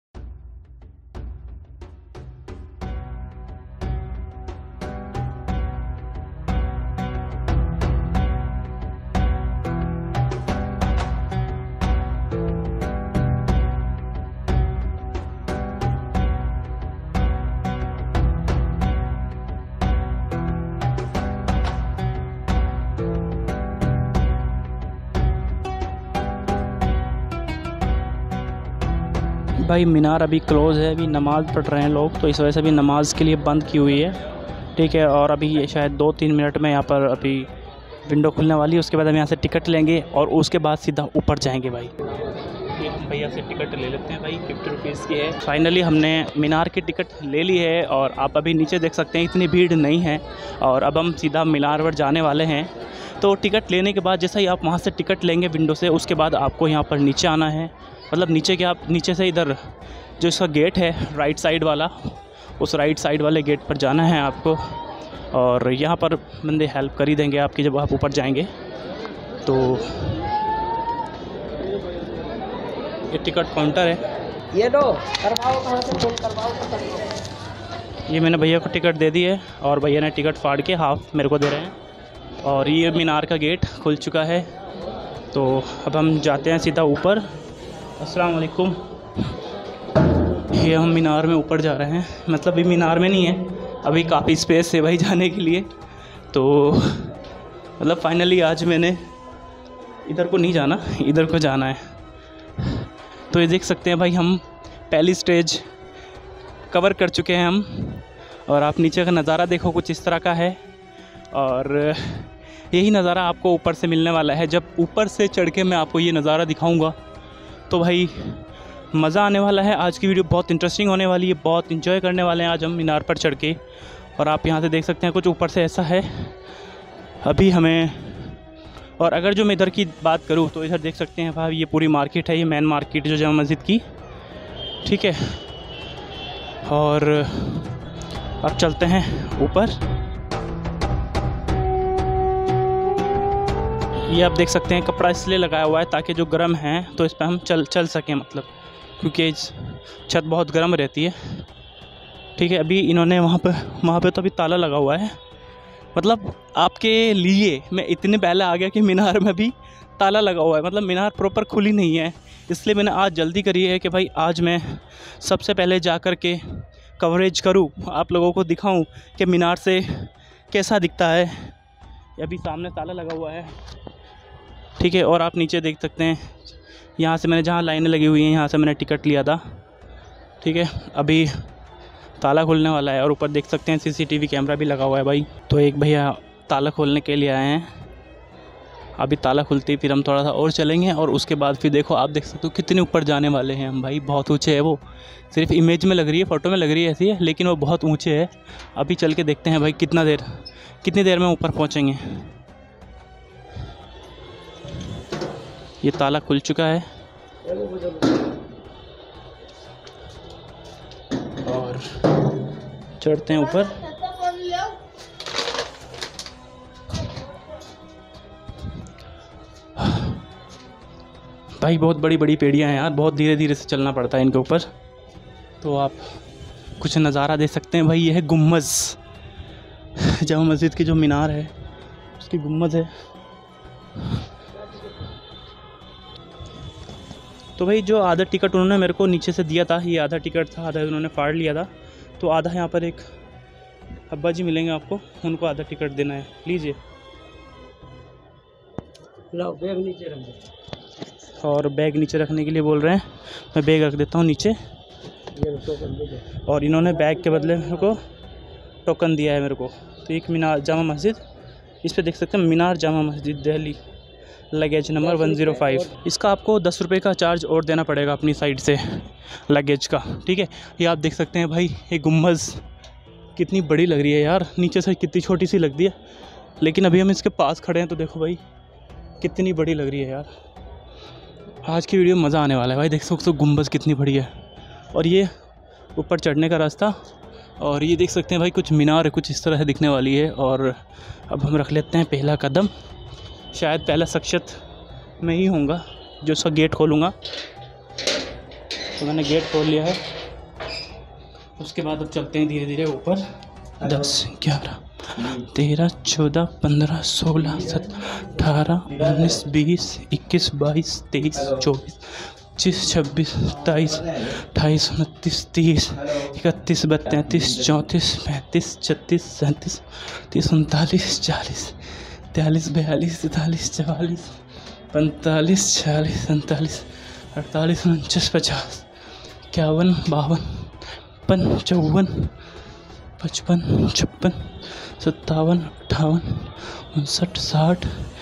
भाई मीनार अभी क्लोज़ है, अभी नमाज़ पढ़ रहे हैं लोग, तो इस वजह से अभी नमाज़ के लिए बंद की हुई है। ठीक है, और अभी ये शायद 2-3 मिनट में यहाँ पर अभी विंडो खुलने वाली है। उसके बाद हम यहाँ से टिकट लेंगे और उसके बाद सीधा ऊपर जाएंगे। भाई ये हम भैया से टिकट ले लेते हैं भाई, 50 रुपीज़ की है। फाइनली हमने मीनार की टिकट ले ली है और आप अभी नीचे देख सकते हैं इतनी भीड़ नहीं है और अब हम सीधा मीनार पर जाने वाले हैं। तो टिकट लेने के बाद जैसा ही आप वहाँ से टिकट लेंगे विंडो से, उसके बाद आपको यहाँ पर नीचे आना है। मतलब नीचे के आप नीचे से इधर जो इसका गेट है राइट साइड वाला, उस राइट साइड वाले गेट पर जाना है आपको और यहाँ पर बंदे हेल्प कर ही देंगे आपकी जब आप ऊपर जाएंगे। तो ये टिकट काउंटर है, ये दो करवाओ, कहाँ से फोन करवाओ। ये मैंने भैया को टिकट दे दी है और भैया ने टिकट फाड़ के हाफ मेरे को दे रहे हैं। और ये मीनार का गेट खुल चुका है। तो अब हम जाते हैं सीधा ऊपर। अस्सलाम वालेकुम। ये हम मीनार में ऊपर जा रहे हैं, मतलब अभी मीनार में नहीं है, अभी काफ़ी स्पेस है भाई जाने के लिए। तो मतलब फाइनली आज मैंने इधर को नहीं जाना, इधर को जाना है। तो ये देख सकते हैं भाई हम पहली स्टेज कवर कर चुके हैं हम और आप नीचे का नज़ारा देखो कुछ इस तरह का है। और यही नज़ारा आपको ऊपर से मिलने वाला है। जब ऊपर से चढ़ के मैं आपको ये नज़ारा दिखाऊंगा तो भाई मज़ा आने वाला है। आज की वीडियो बहुत इंटरेस्टिंग होने वाली है, बहुत इंजॉय करने वाले हैं आज हम मीनार पर चढ़ के। और आप यहाँ से देख सकते हैं कुछ ऊपर से ऐसा है अभी हमें। और अगर जो मैं इधर की बात करूँ तो इधर देख सकते हैं भाई ये पूरी मार्केट है, ये मेन मार्केट जो जामा मस्जिद की। ठीक है, और अब चलते हैं ऊपर। ये आप देख सकते हैं कपड़ा इसलिए लगाया हुआ है ताकि जो गर्म है तो इस पर हम चल सकें, मतलब क्योंकि छत बहुत गर्म रहती है। ठीक है, अभी इन्होंने वहाँ पे तो अभी ताला लगा हुआ है। मतलब आपके लिए मैं इतने पहले आ गया कि मीनार में भी ताला लगा हुआ है, मतलब मीनार प्रॉपर खुली नहीं है। इसलिए मैंने आज जल्दी करी है कि भाई आज मैं सबसे पहले जा कर के कवरेज करूँ, आप लोगों को दिखाऊँ कि मीनार से कैसा दिखता है। अभी सामने ताला लगा हुआ है। ठीक है, और आप नीचे देख सकते हैं यहाँ से मैंने जहाँ लाइनें लगी हुई हैं यहाँ से मैंने टिकट लिया था। ठीक है, अभी ताला खुलने वाला है और ऊपर देख सकते हैं सीसीटीवी कैमरा भी लगा हुआ है भाई। तो एक भैया ताला खोलने के लिए आए हैं। अभी ताला खुलते ही फिर हम थोड़ा सा और चलेंगे और उसके बाद फिर देखो आप देख सकते हो कितने ऊपर जाने वाले हैं हम भाई। बहुत ऊँचे है वो, सिर्फ इमेज में लग रही है, फ़ोटो में लग रही है ऐसी है, लेकिन वो बहुत ऊँचे है। अभी चल के देखते हैं भाई कितनी देर में ऊपर पहुँचेंगे। ये ताला खुल चुका है और चढ़ते हैं ऊपर। भाई बहुत बड़ी बड़ी पेड़ियाँ हैं यार, बहुत धीरे धीरे से चलना पड़ता है इनके ऊपर। तो आप कुछ नज़ारा दे सकते हैं भाई। ये है गुम्बज़, जामा मस्जिद की जो मीनार है उसकी गुम्बज़ है। तो भाई जो आधा टिकट उन्होंने मेरे को नीचे से दिया था, ये आधा टिकट था, आधा उन्होंने फाड़ लिया था। तो आधा यहाँ पर एक अब्बा जी मिलेंगे आपको, उनको आधा टिकट देना है। लीजिए, लो बैग नीचे रख दो। और बैग नीचे रखने के लिए बोल रहे हैं, मैं बैग रख देता हूँ नीचे। और इन्होंने बैग के बदले मेरे को टोकन दिया है मेरे को। तो एक मीनार जामा मस्जिद, इस पर देख सकते हैं मीनार जामा मस्जिद दिल्ली। Luggage number 105। इसका आपको 10 रुपये का चार्ज और देना पड़ेगा अपनी साइड से लगेज का, ठीक है। ये आप देख सकते हैं भाई, ये गुम्बज़ कितनी बड़ी लग रही है यार, नीचे से कितनी छोटी सी लगती है, लेकिन अभी हम इसके पास खड़े हैं तो देखो भाई कितनी बड़ी लग रही है यार। आज की वीडियो में मज़ा आने वाला है भाई। देख सकते हो गुम्बज़ कितनी बड़ी है, और ये ऊपर चढ़ने का रास्ता, और ये देख सकते हैं भाई कुछ मीनार कुछ इस तरह से दिखने वाली है। और अब हम रख लेते हैं पहला कदम, शायद पहला शख्सियत मैं ही होऊंगा जो उसका गेट खोलूँगा। तो मैंने गेट खोल लिया है, उसके बाद अब चलते हैं धीरे धीरे ऊपर। 10, 11, 13, 14, 15, 16, 17, 18, 19, 20, 21, 22, 23, 24, 25, 26, 27, 28, 29, 30, 31, 32, 34, 35, 36, 37, 38, 39, 40, 43, 42, 43, 44, 45, 46, 47, 48, 49, 50, 51, 52, 53, 54, 55, 56, 57, 58,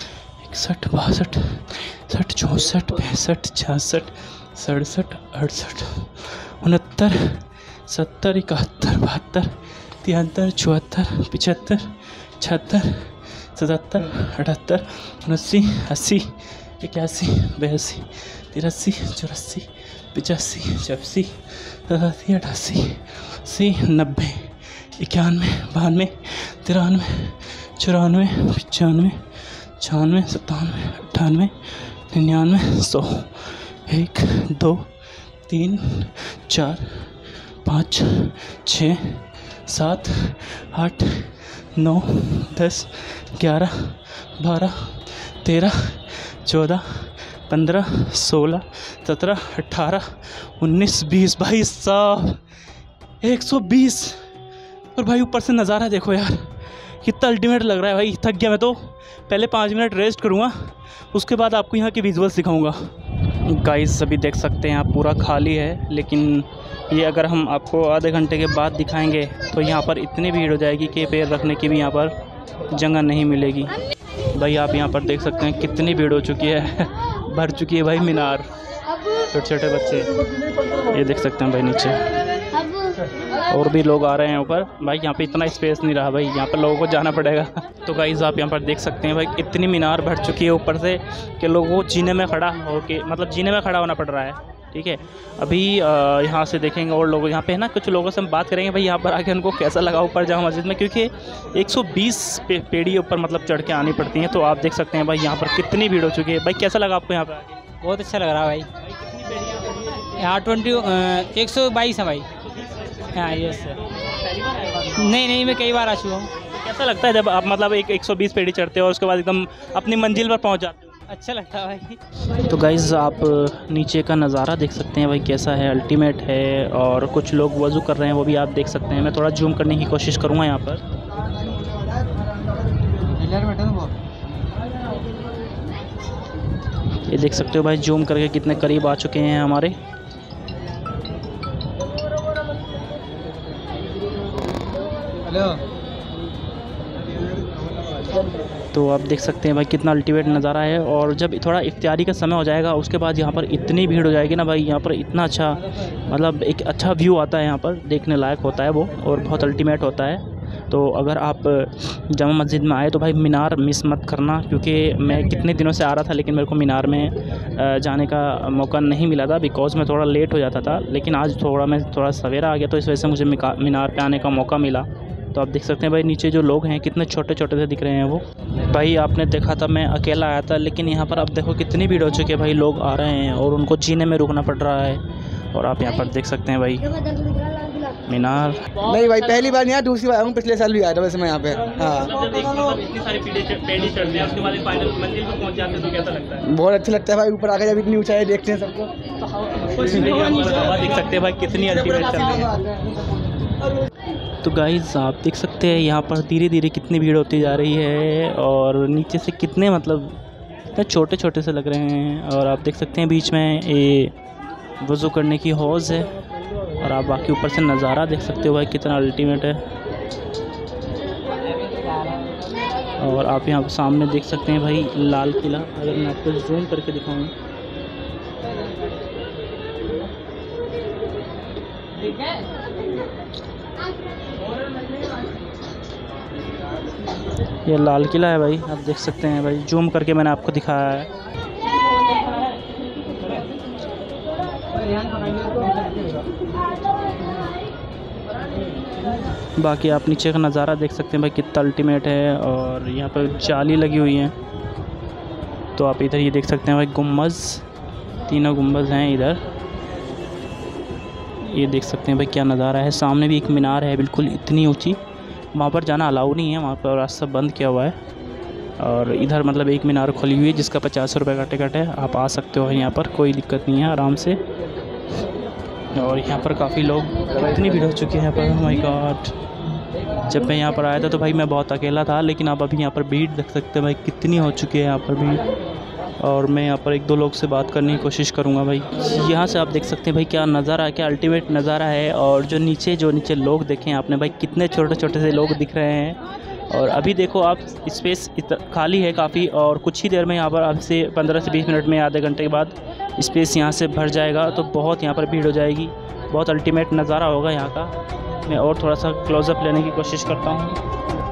59, 60, 61, 62, 63, 64, 65, 66, 67, 68, 69, 70, 71, 72, 73, 74, 75, 76, 80, 81, 82, 83, 84, 85, 86, 87, 88, 89, 90, 91, 92, 93, 94, 95, 96, 97, 98, 99, 100, 1, 2, 3, 4, 5, 6, 7, 8, 9, 10, 11, 12, 13, 14, 15, 16, 17, 18, 19, 20। भाई साहब 120। और भाई ऊपर से नज़ारा देखो यार, कितना अल्टीमेट लग रहा है भाई। थक गया मैं तो, पहले 5 मिनट रेस्ट करूँगा, उसके बाद आपको यहाँ के विजुअल्स दिखाऊंगा। गाइस अभी देख सकते हैं आप पूरा खाली है, लेकिन ये अगर हम आपको आधे घंटे के बाद दिखाएंगे तो यहाँ पर इतनी भीड़ हो जाएगी कि पैर रखने की भी यहाँ पर जगह नहीं मिलेगी। भाई आप यहाँ पर देख सकते हैं कितनी भीड़ हो चुकी है, भर चुकी है भाई मीनार। छोटे छोटे बच्चे ये देख सकते हैं भाई नीचे, और भी लोग आ रहे हैं ऊपर। भाई यहाँ पे इतना स्पेस नहीं रहा भाई, यहाँ पर लोगों को जाना पड़ेगा। तो गाइस आप यहाँ पर देख सकते हैं भाई इतनी मीनार भर चुकी है ऊपर से कि लोगों को जीने में खड़ा होके, मतलब जीने में खड़ा होना पड़ रहा है, ठीक है। अभी यहाँ से देखेंगे और लोग यहाँ पे है ना, कुछ लोगों से हम बात करेंगे भाई यहाँ पर आके उनको कैसा लगा ऊपर जामा मस्जिद में, क्योंकि 120 पेड़ी ऊपर मतलब चढ़ के आनी पड़ती हैं। तो आप देख सकते हैं भाई यहाँ पर कितनी भीड़ हो चुकी है। भाई कैसा लगा आपको यहाँ पर आके? बहुत अच्छा लग रहा है भाई। यहाँ 122 है भाई। हाँ यस सर। नहीं मैं कई बार आ चुका हूँ। कैसा लगता है जब आप मतलब 120 पेड़ी चढ़ते हो और उसके बाद एकदम अपनी मंजिल पर पहुँच जाते हो? अच्छा लगता है भाई। तो गाइज़ आप नीचे का नज़ारा देख सकते हैं भाई कैसा है, अल्टीमेट है। और कुछ लोग वज़ू कर रहे हैं वो भी आप देख सकते हैं। मैं थोड़ा जूम करने की कोशिश करूँगा यहाँ पर। ये देख सकते हो भाई जूम करके कितने करीब आ चुके हैं हमारे। तो आप देख सकते हैं भाई कितना अल्टीमेट नज़ारा है। और जब थोड़ा इफ्तारी का समय हो जाएगा उसके बाद यहाँ पर इतनी भीड़ हो जाएगी ना भाई, यहाँ पर इतना अच्छा मतलब एक अच्छा व्यू आता है, यहाँ पर देखने लायक होता है वो, और बहुत अल्टीमेट होता है। तो अगर आप जामा मस्जिद में आए तो भाई मीनार मिस मत करना, क्योंकि मैं कितने दिनों से आ रहा था लेकिन मेरे को मीनार में जाने का मौका नहीं मिला था, बिकॉज़ मैं थोड़ा लेट हो जाता था। लेकिन आज मैं थोड़ा सवेरा आ गया तो इस वजह से मुझे मीनार पे आने का मौका मिला। तो आप देख सकते हैं भाई नीचे जो लोग हैं कितने छोटे छोटे से दिख रहे हैं वो। भाई आपने देखा था मैं अकेला आया था, लेकिन यहाँ पर अब देखो कितनी भीड़ हो चुकी है भाई, लोग आ रहे हैं और उनको जीने में रुकना पड़ रहा है। और आप यहाँ पर देख सकते हैं भाई मीनार। नहीं भाई पहली बार यहाँ, दूसरी बार हूँ, पिछले साल भी आया था वैसे मैं यहाँ पे। हाँ इतनी सारी पेड़ी चढ़ते हैं उसके बाद फाइनल मंजिल पर पहुँच जाते हैं तो कैसा लगता है? बहुत अच्छा लगता है भाई, ऊपर आकर जब इतनी ऊंचाई देखते हैं सबको। हवा देख सकते हैं भाई कितनी अल्टीमेट चल रही है। तो गाइज़ आप देख सकते हैं यहाँ पर धीरे धीरे कितनी भीड़ होती जा रही है, और नीचे से कितने मतलब इतने छोटे छोटे से लग रहे हैं। और आप देख सकते हैं बीच में ये वज़ू करने की हौज़ है, और आप बाकी ऊपर से नज़ारा देख सकते हो भाई कितना अल्टीमेट है। और आप यहाँ सामने देख सकते हैं भाई लाल किला। अगर मैं आपको जूम करके दिखाऊँ, ये लाल किला है भाई, आप देख सकते हैं भाई, जूम करके मैंने आपको दिखाया है। बाकी आप नीचे का नज़ारा देख सकते हैं भाई, कितना अल्टीमेट है। और यहाँ पर जाली लगी हुई है, तो आप इधर ये देख सकते हैं भाई गुम्बज़, तीनों गुम्बज़ हैं इधर, ये देख सकते हैं भाई क्या नज़ारा है। सामने भी एक मीनार है बिल्कुल इतनी ऊंची, वहाँ पर जाना अलाउ नहीं है, वहाँ पर रास्ता बंद किया हुआ है। और इधर मतलब एक मीनार खुली हुई है जिसका 50 रुपये का टिकट है, आप आ सकते हो यहाँ पर, कोई दिक्कत नहीं है, आराम से। और यहाँ पर काफ़ी लोग, इतनी भीड़ हो चुकी है यहाँ पर, माय गॉड। जब मैं यहाँ पर आया था तो भाई मैं बहुत अकेला था, लेकिन आप अभी यहाँ पर भीड़ देख सकते हैं भाई कितनी हो चुकी है यहाँ पर भीड़। और मैं यहाँ पर एक दो लोग से बात करने की कोशिश करूँगा भाई। यहाँ से आप देख सकते हैं भाई क्या नज़ारा, क्या अल्टीमेट नज़ारा है। और जो नीचे लोग देखें आपने भाई, कितने छोटे छोटे से लोग दिख रहे हैं। और अभी देखो आप, स्पेस खाली है काफ़ी, और कुछ ही देर में यहाँ पर अब से 15 से 20 मिनट में, आधे घंटे के बाद स्पेस यहाँ से भर जाएगा, तो बहुत यहाँ पर भीड़ हो जाएगी। बहुत अल्टीमेट नज़ारा होगा यहाँ का। मैं और थोड़ा सा क्लोज़अप लेने की कोशिश करता हूँ।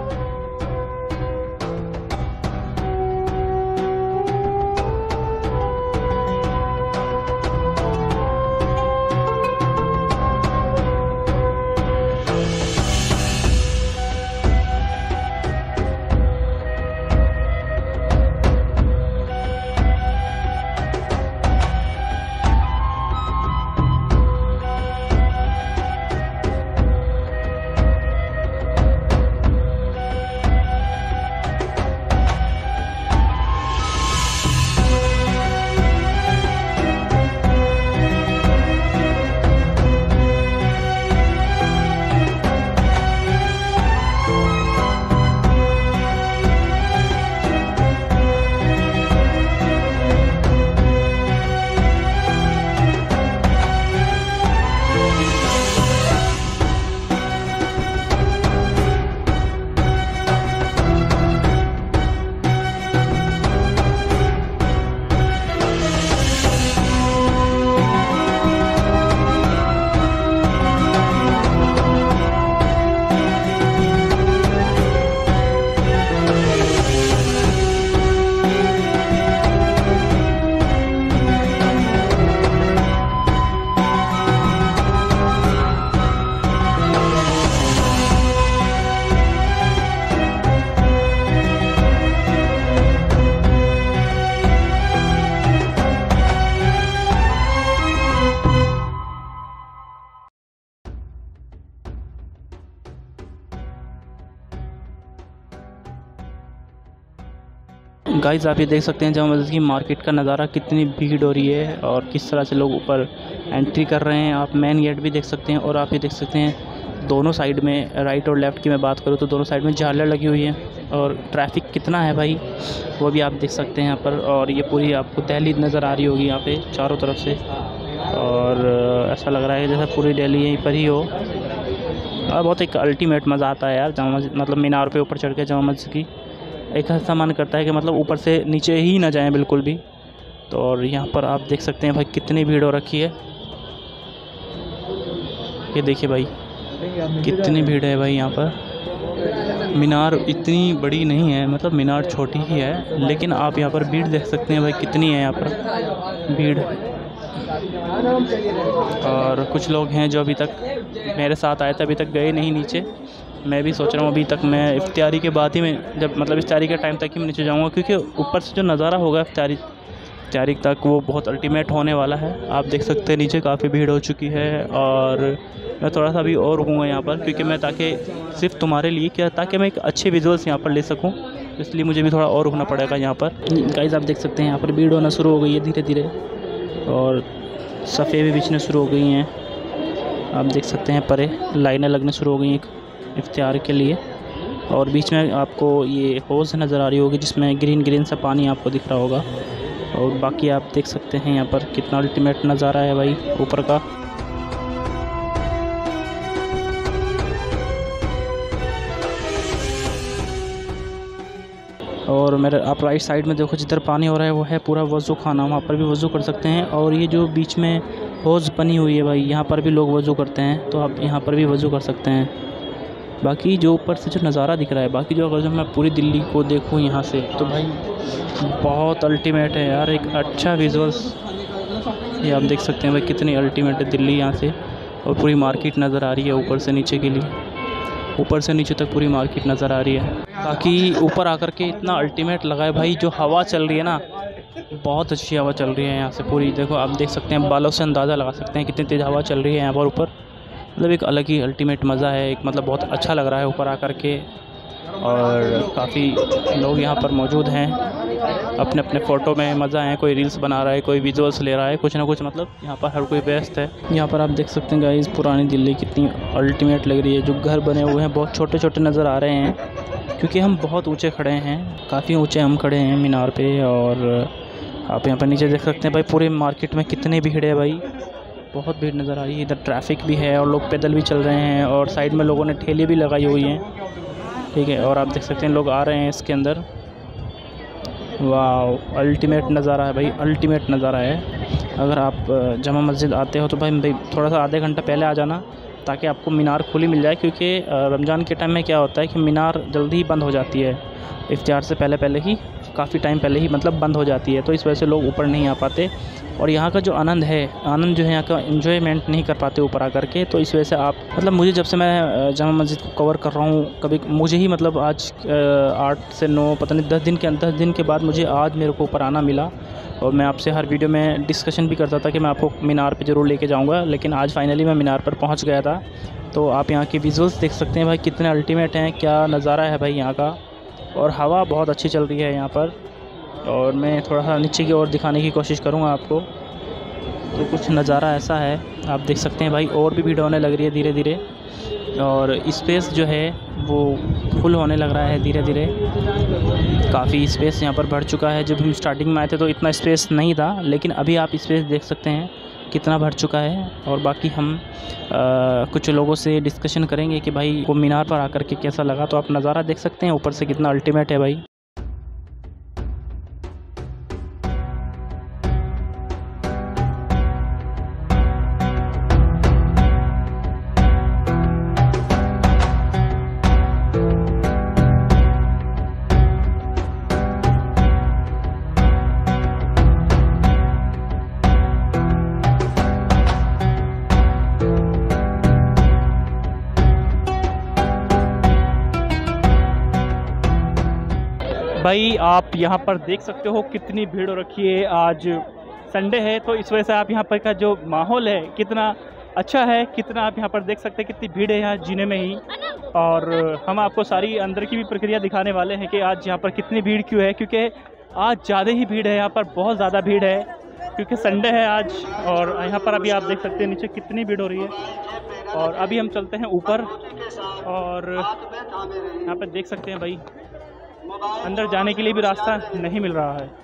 गाइस आप ये देख सकते हैं जामा मस्जिद की मार्केट का नज़ारा, कितनी भीड़ हो रही है और किस तरह से लोग ऊपर एंट्री कर रहे हैं। आप मेन गेट भी देख सकते हैं। और आप ये देख सकते हैं दोनों साइड में, राइट और लेफ़्ट की मैं बात करूँ तो दोनों साइड में झालर लगी हुई है। और ट्रैफिक कितना है भाई वो भी आप देख सकते हैं यहाँ पर। और ये पूरी आपको दहलीज नज़र आ रही होगी यहाँ पे चारों तरफ से, और ऐसा लग रहा है जैसे पूरी दिल्ली यहीं पर ही हो। और बहुत एक अल्टीमेट मज़ा आता है यार जामा मस्जिद, मतलब मीनार पे ऊपर चढ़ के जामा मस्जिद की। एक ऐसा मन करता है कि मतलब ऊपर से नीचे ही ना जाएं बिल्कुल भी। तो और यहाँ पर आप देख सकते हैं भाई कितनी भीड़ हो रखी है। ये देखिए भाई कितनी भीड़ है भाई यहाँ पर। मीनार इतनी बड़ी नहीं है, मतलब मीनार छोटी ही है, लेकिन आप यहाँ पर भीड़ देख सकते हैं भाई कितनी है यहाँ पर भीड़। और कुछ लोग हैं जो अभी तक मेरे साथ आए थे, अभी तक गए नहीं नीचे। मैं भी सोच रहा हूँ अभी तक मैं इफ्तियारी के बाद ही मैं, जब मतलब इफ्तियारी के टाइम तक ही मैं नीचे जाऊँगा, क्योंकि ऊपर से जो नज़ारा होगा इफ्तियारी तक वो बहुत अल्टीमेट होने वाला है। आप देख सकते हैं नीचे काफ़ी भीड़ हो चुकी है। और मैं थोड़ा सा भी और रुकूँगा यहाँ पर, क्योंकि मैं ताकि सिर्फ तुम्हारे लिए क्या, ताकि मैं एक अच्छे विजुअल्स यहाँ पर ले सकूँ, इसलिए मुझे भी थोड़ा और रुकना पड़ेगा यहाँ पर। गाइस आप देख सकते हैं यहाँ पर भीड़ होना शुरू हो गई है धीरे धीरे, और सफ़े भी बिछने शुरू हो गई हैं। आप देख सकते हैं परे लाइनें लगने शुरू हो गई हैं इफ्तियार के लिए। और बीच में आपको ये हौज़ नज़र आ रही होगी जिसमें ग्रीन ग्रीन सा पानी आपको दिख रहा होगा। और बाकी आप देख सकते हैं यहाँ पर कितना अल्टीमेट नज़ारा है भाई ऊपर का। और मेरे आप राइट साइड में देखो जिधर पानी हो रहा है वो है पूरा वज़ू खाना, वहाँ पर भी वज़ू कर सकते हैं। और ये जो बीच में हौज़ बनी हुई है भाई, यहाँ पर भी लोग वज़ू करते हैं, तो आप यहाँ पर भी वज़ू कर सकते हैं। बाकी जो ऊपर से जो नज़ारा दिख रहा है, बाकी जो अगर जो मैं पूरी दिल्ली को देखूँ यहाँ से तो भाई बहुत अल्टीमेट है यार, एक अच्छा विजुअल्स ये आप देख सकते हैं भाई कितनी अल्टीमेट है दिल्ली यहाँ से। और पूरी मार्केट नज़र आ रही है ऊपर से नीचे के लिए, ऊपर से नीचे तक पूरी मार्केट नज़र आ रही है। बाकी ऊपर आकर के इतना अल्टीमेट लगा है भाई, जो हवा चल रही है ना बहुत अच्छी हवा चल रही है यहाँ से पूरी। देखो आप देख सकते हैं, बालों से अंदाज़ा लगा सकते हैं कितनी तेज़ हवा चल रही है यहाँ पर ऊपर। मतलब एक अलग ही अल्टीमेट मज़ा है, एक मतलब बहुत अच्छा लग रहा है ऊपर आकर के। और काफ़ी लोग यहाँ पर मौजूद हैं, अपने अपने फ़ोटो में मज़ा है, कोई रील्स बना रहा है, कोई विजुअल्स ले रहा है, कुछ ना कुछ मतलब यहाँ पर हर कोई व्यस्त है। यहाँ पर आप देख सकते हैं गाइस पुरानी दिल्ली कितनी अल्टीमेट लग रही है। जो घर बने हुए हैं बहुत छोटे छोटे नज़र आ रहे हैं, क्योंकि हम बहुत ऊँचे खड़े हैं, काफ़ी ऊँचे हम खड़े हैं मीनार पे। और आप यहाँ पर नीचे देख सकते हैं भाई पूरे मार्केट में कितनी भीड़ है भाई, बहुत भीड़ नज़र आ रही है। इधर ट्रैफिक भी है और लोग पैदल भी चल रहे हैं, और साइड में लोगों ने ठेले भी लगाई हुई हैं, ठीक है। और आप देख सकते हैं लोग आ रहे हैं इसके अंदर। वाह अल्टीमेट नज़ारा है भाई, अल्टीमेट नज़ारा है। अगर आप जामा मस्जिद आते हो तो भाई थोड़ा सा आधे घंटा पहले आ जाना, ताकि आपको मीनार खुली मिल जाए। क्योंकि रमज़ान के टाइम में क्या होता है कि मीनार जल्दी ही बंद हो जाती है, इफ्तार से पहले ही काफ़ी टाइम पहले ही मतलब बंद हो जाती है, तो इस वजह से लोग ऊपर नहीं आ पाते। और यहाँ का जो आनंद है, आनंद जो है यहाँ का एंजॉयमेंट नहीं कर पाते ऊपर आकर के। तो इस वजह से आप मतलब मुझे जब से मैं जामा मस्जिद को कवर कर रहा हूँ, कभी मुझे ही मतलब आज 8 से 9 पता नहीं 10 दिन के बाद मुझे आज मेरे को ऊपर आना मिला। और मैं आपसे हर वीडियो में डिस्कशन भी करता था कि मैं आपको मीनार पे ज़रूर लेके जाऊंगा, लेकिन आज फाइनली मैं मीनार पर पहुंच गया था। तो आप यहाँ के विजुअल्स देख सकते हैं भाई कितने अल्टीमेट हैं, क्या नज़ारा है भाई यहाँ का। और हवा बहुत अच्छी चल रही है यहाँ पर। और मैं थोड़ा सा नीचे की ओर दिखाने की कोशिश करूँगा आपको, तो कुछ नज़ारा ऐसा है आप देख सकते हैं भाई। और भी भीड़ होने लग रही है धीरे धीरे, और स्पेस जो है वो फुल होने लग रहा है धीरे धीरे। काफ़ी स्पेस यहाँ पर बढ़ चुका है। जब हम स्टार्टिंग में आए थे तो इतना स्पेस नहीं था, लेकिन अभी आप स्पेस देख सकते हैं कितना बढ़ चुका है। और बाकी हम कुछ लोगों से डिस्कशन करेंगे कि भाई को मीनार पर आकर के कैसा लगा। तो आप नज़ारा देख सकते हैं ऊपर से कितना अल्टीमेट है भाई। भाई आप यहाँ पर देख सकते हो कितनी भीड़ हो रखी है। आज संडे है तो इस वजह से आप यहाँ पर का जो माहौल है कितना अच्छा है, कितना आप यहाँ पर देख सकते हैं कितनी भीड़ है यहाँ जीने में ही। और हम आपको सारी अंदर की भी प्रक्रिया दिखाने वाले हैं कि आज यहाँ पर कितनी भीड़ क्यों है, क्योंकि आज ज़्यादा ही भीड़ है यहाँ पर, बहुत ज़्यादा भीड़ है क्योंकि संडे है आज। और यहाँ पर अभी आप देख सकते हैं नीचे कितनी भीड़ हो रही है। और अभी हम चलते हैं ऊपर, और यहाँ पर देख सकते हैं भाई अंदर जाने के लिए भी रास्ता नहीं मिल रहा है।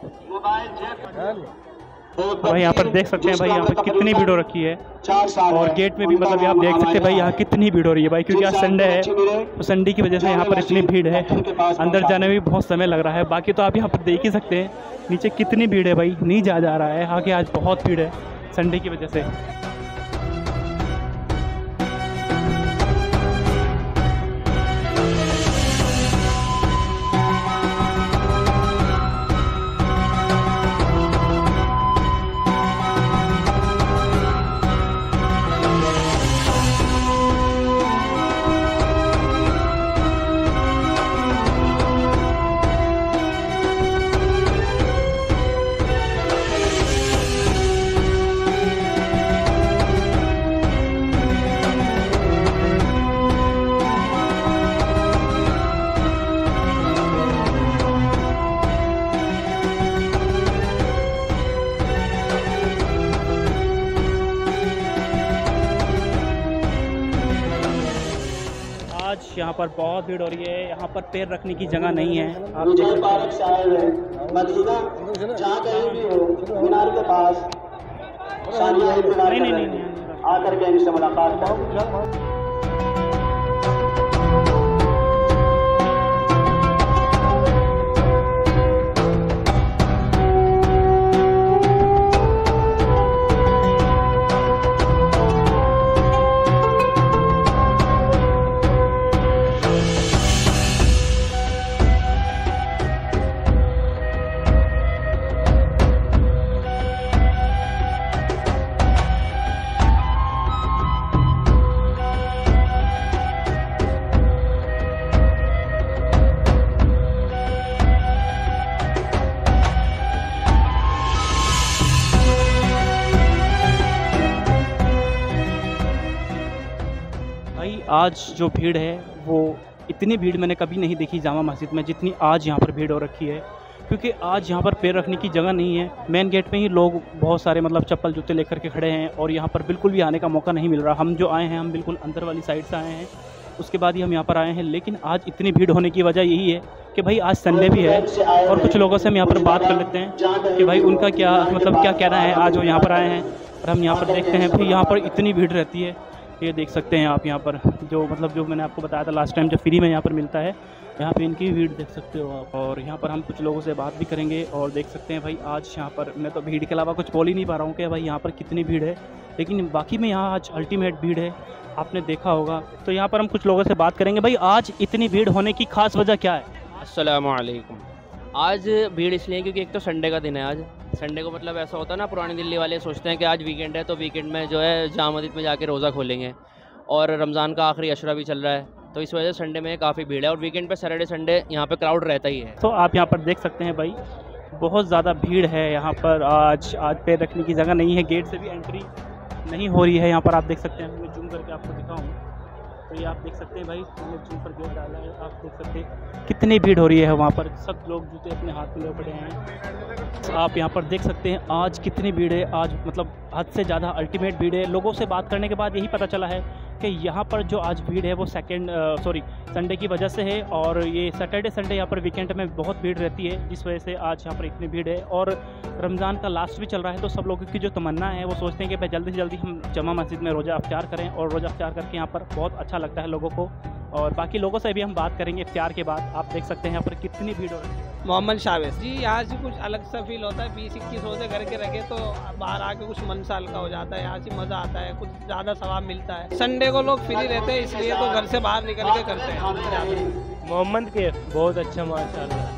भाई यहाँ पर देख सकते हैं भाई यहाँ पर कितनी भीड़ हो रखी है। और गेट में भी मतलब आप देख सकते हैं भाई यहाँ कितनी भीड़ हो रही है भाई, क्योंकि आज संडे है तो संडे की वजह से यहाँ पर इतनी भीड़ है। अंदर जाने में भी बहुत समय लग रहा है। बाकी तो आप यहाँ पर देख ही सकते हैं नीचे कितनी भीड़ है भाई, नहीं जा रहा है आगे, आज बहुत भीड़ है संडे की वजह से। यहाँ पर बहुत भीड़ हो रही है, यहाँ पर पैर रखने की जगह नहीं है। आप देख सकते हैं। नहीं आकर के इनसे मुलाकात करो। आज जो भीड़ है वो इतनी भीड़ मैंने कभी नहीं देखी जामा मस्जिद में जितनी आज यहाँ पर भीड़ हो रखी है, क्योंकि आज यहाँ पर पैर रखने की जगह नहीं है। मेन गेट पे ही लोग बहुत सारे मतलब चप्पल जूते लेकर के खड़े हैं और यहाँ पर बिल्कुल भी आने का मौका नहीं मिल रहा। हम जो आए हैं हम बिल्कुल अंदर वाली साइड से आए हैं, उसके बाद ही हम यहाँ पर आए हैं। लेकिन आज इतनी भीड़ होने की वजह यही है कि भाई आज संडे भी है और कुछ लोगों से हम यहाँ पर बात कर लेते हैं कि भाई उनका क्या मतलब क्या कहना है आज वो यहाँ पर आए हैं। और हम यहाँ पर देखते हैं भाई यहाँ पर इतनी भीड़ रहती है, ये देख सकते हैं आप यहाँ पर जो मतलब जो मैंने आपको बताया था लास्ट टाइम जो फ्री में यहाँ पर मिलता है, यहाँ पे इनकी भीड़ देख सकते हो आप। और यहाँ पर हम कुछ लोगों से बात भी करेंगे और देख सकते हैं भाई आज यहाँ पर मैं तो भीड़ के अलावा कुछ बोल ही नहीं पा रहा हूँ कि भाई यहाँ पर कितनी भीड़ है, लेकिन बाकी में यहाँ आज अल्टीमेट भीड़ है, आपने देखा होगा। तो यहाँ पर हम कुछ लोगों से बात करेंगे, भाई आज इतनी भीड़ होने की खास वजह क्या है? अस्सलामु अलैकुम। आज भीड़ इसलिए क्योंकि एक तो संडे का दिन है। आज संडे को मतलब ऐसा होता है ना, पुरानी दिल्ली वाले सोचते हैं कि आज वीकेंड है तो वीकेंड में जो है जामा मस्जिद में जाके रोज़ा खोलेंगे, और रमज़ान का आखिरी अशरा भी चल रहा है, तो इस वजह से संडे में काफ़ी भीड़ है। और वीकेंड पे सैटरडे संडे यहाँ पे क्राउड रहता ही है। तो आप यहाँ पर देख सकते हैं भाई बहुत ज़्यादा भीड़ है यहाँ पर। आज पैर रखने की जगह नहीं है, गेट से भी एंट्री नहीं हो रही है। यहाँ पर आप देख सकते हैं, मैं जूम करके आपको दिखाऊँ तो ये आप देख सकते हैं भाई, मैंने जूम पर गेट डाला है, आप देख सकते हैं कितनी भीड़ हो रही है वहाँ पर। सब लोग जूते अपने हाथ में ले पड़े हैं। आप यहाँ पर देख सकते हैं आज कितनी भीड़ है, आज मतलब हद से ज़्यादा अल्टीमेट भीड़ है। लोगों से बात करने के बाद यही पता चला है कि यहाँ पर जो आज भीड़ है वो संडे की वजह से है, और ये सैटरडे संडे यहाँ पर वीकेंड में बहुत भीड़ रहती है, जिस वजह से आज यहाँ पर इतनी भीड़ है। और रमज़ान का लास्ट भी चल रहा है, तो सब लोगों की जो तमन्ना है वो सोचते हैं कि भाई जल्दी से जल्दी हम जामा मस्जिद में रोज़ा अफ्तार करें, और रोज़ा अफ्तार करके यहाँ पर बहुत अच्छा लगता है लोगों को। और बाकी लोगों से भी हम बात करेंगे इफ्तार के बाद। आप देख सकते हैं यहाँ पर कितनी भीड़ हो रही है। मोहम्मद शावेज जी, यहाँ से कुछ अलग सा फील होता है। 20-21 रोजे घर के रखे तो बाहर आके कुछ मन सा हल्का हो जाता है, यहाँ से मज़ा आता है, कुछ ज़्यादा सवाब मिलता है। संडे को लोग फ्री रहते हैं इसलिए तो घर से बाहर निकल के करते हैं। मोहम्मद के बहुत अच्छा माशाल्लाह।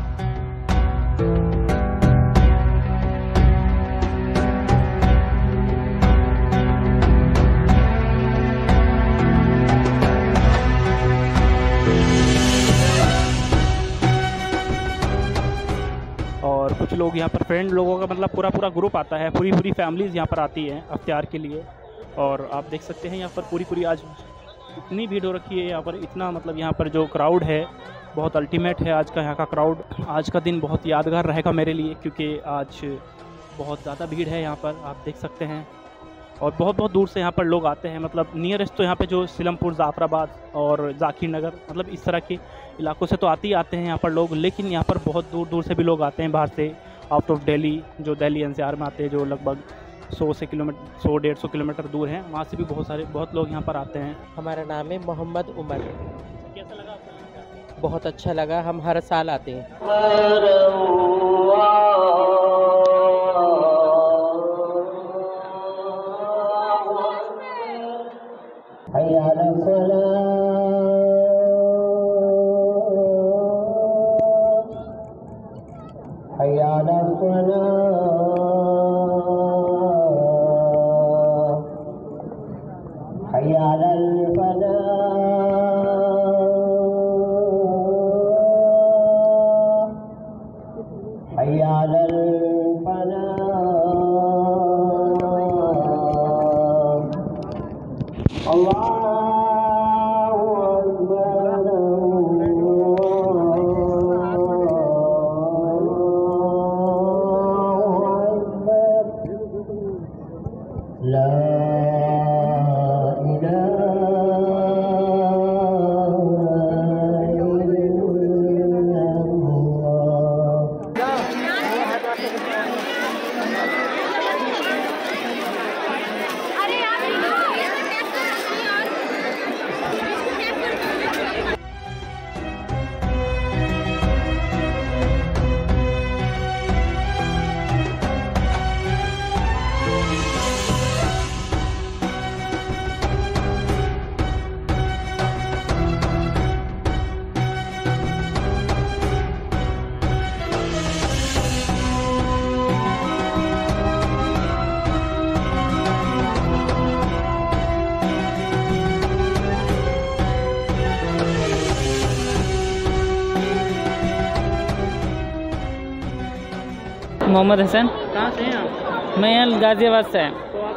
और कुछ लोग यहाँ पर फ्रेंड लोगों का मतलब पूरा ग्रुप आता है, पूरी फैमिलीज़ यहाँ पर आती है अफ्तार के लिए। और आप देख सकते हैं यहाँ पर पूरी आज इतनी भीड़ हो रखी है यहाँ पर, इतना मतलब यहाँ पर जो क्राउड है बहुत अल्टीमेट है आज का यहाँ का क्राउड। आज का दिन बहुत यादगार रहेगा मेरे लिए, क्योंकि आज बहुत ज़्यादा भीड़ है यहाँ पर, आप देख सकते हैं। और बहुत दूर से यहाँ पर लोग आते हैं, मतलब नियरेस्ट तो यहाँ पे जो सिलमपुर, जाफराबाद और जाकिर नगर, मतलब इस तरह के इलाकों से तो आते हैं यहाँ पर लोग। लेकिन यहाँ पर बहुत दूर से भी लोग आते हैं बाहर से, आउट ऑफ दिल्ली, जो दिल्ली एनसीआर में आते हैं, जो लगभग 100-150 किलोमीटर दूर हैं, वहाँ से भी बहुत लोग यहाँ पर आते हैं। हमारा नाम है मोहम्मद उमर। कैसा लगा आपको? बहुत अच्छा लगा, हम हर साल आते हैं। मोहम्मद हसन। कहाँ से हैं आप? मैं यहाँ गाज़ियाबाद से हैं। तो आप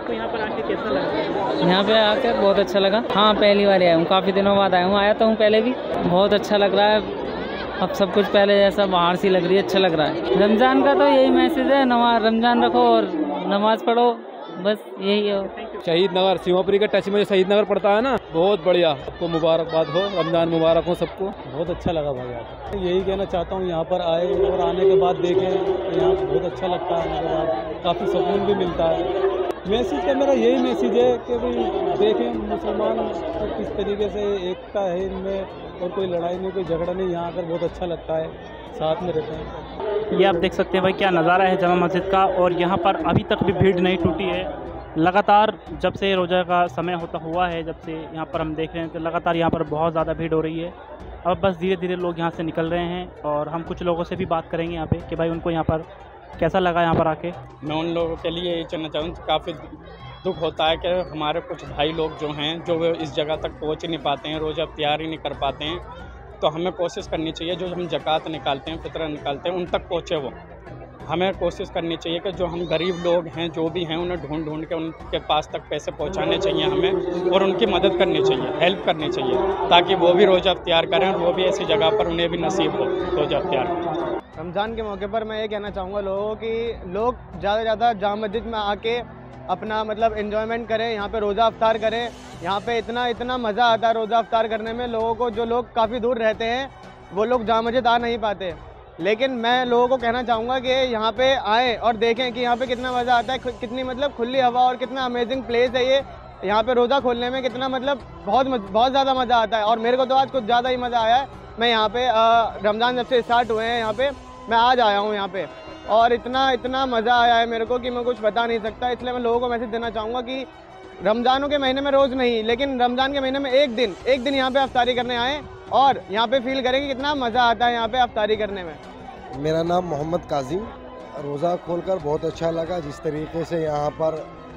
आपको यहाँ पर आके कैसा लगा? यहाँ पे आकर बहुत अच्छा लगा। हाँ, पहली बार आया हूँ, काफ़ी दिनों बाद आया हूँ। आया तो हूँ पहले भी, बहुत अच्छा लग रहा है। अब सब कुछ पहले जैसा बाहर सी लग रही है, अच्छा लग रहा है। रमज़ान का तो यही मैसेज है, रमज़ान रखो और नमाज़ पढ़ो, बस यही है। शहीद नगर सीमापुरी के टच में शहीद नगर पड़ता है ना, बहुत बढ़िया। आपको मुबारकबाद हो, रमज़ान मुबारक हो सबको। बहुत अच्छा लगा भाई यहाँ। यही कहना चाहता हूँ, यहाँ पर आए और आने के बाद देखें, यहाँ बहुत अच्छा लगता है। आने के बाद काफ़ी सुकून भी मिलता है। मैसेज का मेरा यही मैसेज है कि भाई देखें मुसलमान किस तरीके से एकता है इनमें, और कोई लड़ाई नहीं, कोई झगड़ा नहीं। यहाँ आकर बहुत अच्छा लगता है, साथ में रहते हैं। ये आप देख सकते हैं भाई क्या नज़ारा है जामा मस्जिद का, और यहाँ पर अभी तक भी भीड़ नहीं टूटी है। लगातार जब से रोज़ा का समय होता हुआ है, जब से यहाँ पर हम देख रहे हैं तो लगातार यहाँ पर बहुत ज़्यादा भीड़ हो रही है। अब बस धीरे धीरे लोग यहाँ से निकल रहे हैं, और हम कुछ लोगों से भी बात करेंगे यहाँ पे कि भाई उनको यहाँ पर कैसा लगा यहाँ पर आके। मैं उन लोगों के लिए ये कहना चाहूँ, काफ़ी दुख होता है कि हमारे कुछ भाई लोग जो हैं, जो इस जगह तक पहुँच नहीं पाते हैं, रोज़ा तैयार ही नहीं कर पाते हैं। तो हमें कोशिश करनी चाहिए, जो हम ज़कात निकालते हैं, फितरा निकालते हैं, उन तक पहुँचे वो। हमें कोशिश करनी चाहिए कि जो हम गरीब लोग हैं, जो भी हैं, उन्हें ढूंढ ढूंढ के उनके पास तक पैसे पहुंचाने चाहिए हमें, और उनकी मदद करनी चाहिए, हेल्प करनी चाहिए, ताकि वो भी रोज़ा इफ्तियार करें और वो भी ऐसी जगह पर उन्हें भी नसीब हो रोज़ा इफ्तियार करें। रमज़ान के मौके पर मैं ये कहना चाहूँगा लोगों की, लोग ज़्यादा से ज़्यादा जामा मस्जिद में आके अपना मतलब एन्जॉयमेंट करें, यहाँ पे रोज़ा इफ्तार करें। यहाँ पे इतना मज़ा आता है रोज़ा इफ्तार करने में लोगों को। जो लोग काफ़ी दूर रहते हैं वो लोग जामा मस्जिद आ नहीं पाते, लेकिन मैं लोगों को कहना चाहूँगा कि यहाँ पे आएँ और देखें कि यहाँ पे कितना मज़ा आता है, कितनी मतलब खुली हवा और कितना अमेजिंग प्लेस है ये। यहाँ पे रोज़ा खोलने में कितना मतलब बहुत ज़्यादा मज़ा आता है, और मेरे को तो आज कुछ ज़्यादा ही मज़ा आया है। मैं यहाँ पे रमज़ान जब से स्टार्ट हुए हैं यहाँ पे, मैं आज आया हूँ यहाँ पे, और इतना मज़ा आया है मेरे को कि मैं कुछ बता नहीं सकता। इसलिए मैं लोगों को मैसेज देना चाहूँगा कि रमज़ानों के महीने में रोज़ नहीं, लेकिन रमज़ान के महीने में एक दिन यहाँ पे अफ्तारी करने आएँ और यहाँ पे फील करें कि कितना मज़ा आता है यहाँ पे अफ्तारी करने में। मेरा नाम मोहम्मद काजिम। रोज़ा खोलकर बहुत अच्छा लगा, जिस तरीके से यहाँ पर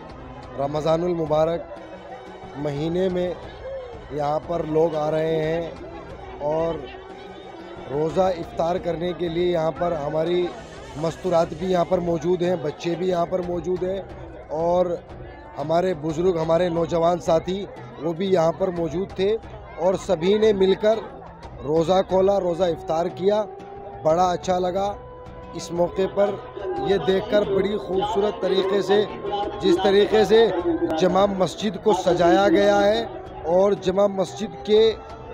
रमज़ानुल मुबारक महीने में यहाँ पर लोग आ रहे हैं और रोज़ा इफ्तार करने के लिए यहाँ पर हमारी मस्तूरात भी यहाँ पर मौजूद हैं, बच्चे भी यहाँ पर मौजूद हैं, और हमारे बुज़ुर्ग, हमारे नौजवान साथी वो भी यहाँ पर मौजूद थे, और सभी ने मिलकर रोज़ा खोला, रोज़ा इफ्तार किया। बड़ा अच्छा लगा इस मौके पर ये देखकर, बड़ी खूबसूरत तरीके से, जिस तरीके से जमा मस्जिद को सजाया गया है, और जमा मस्जिद के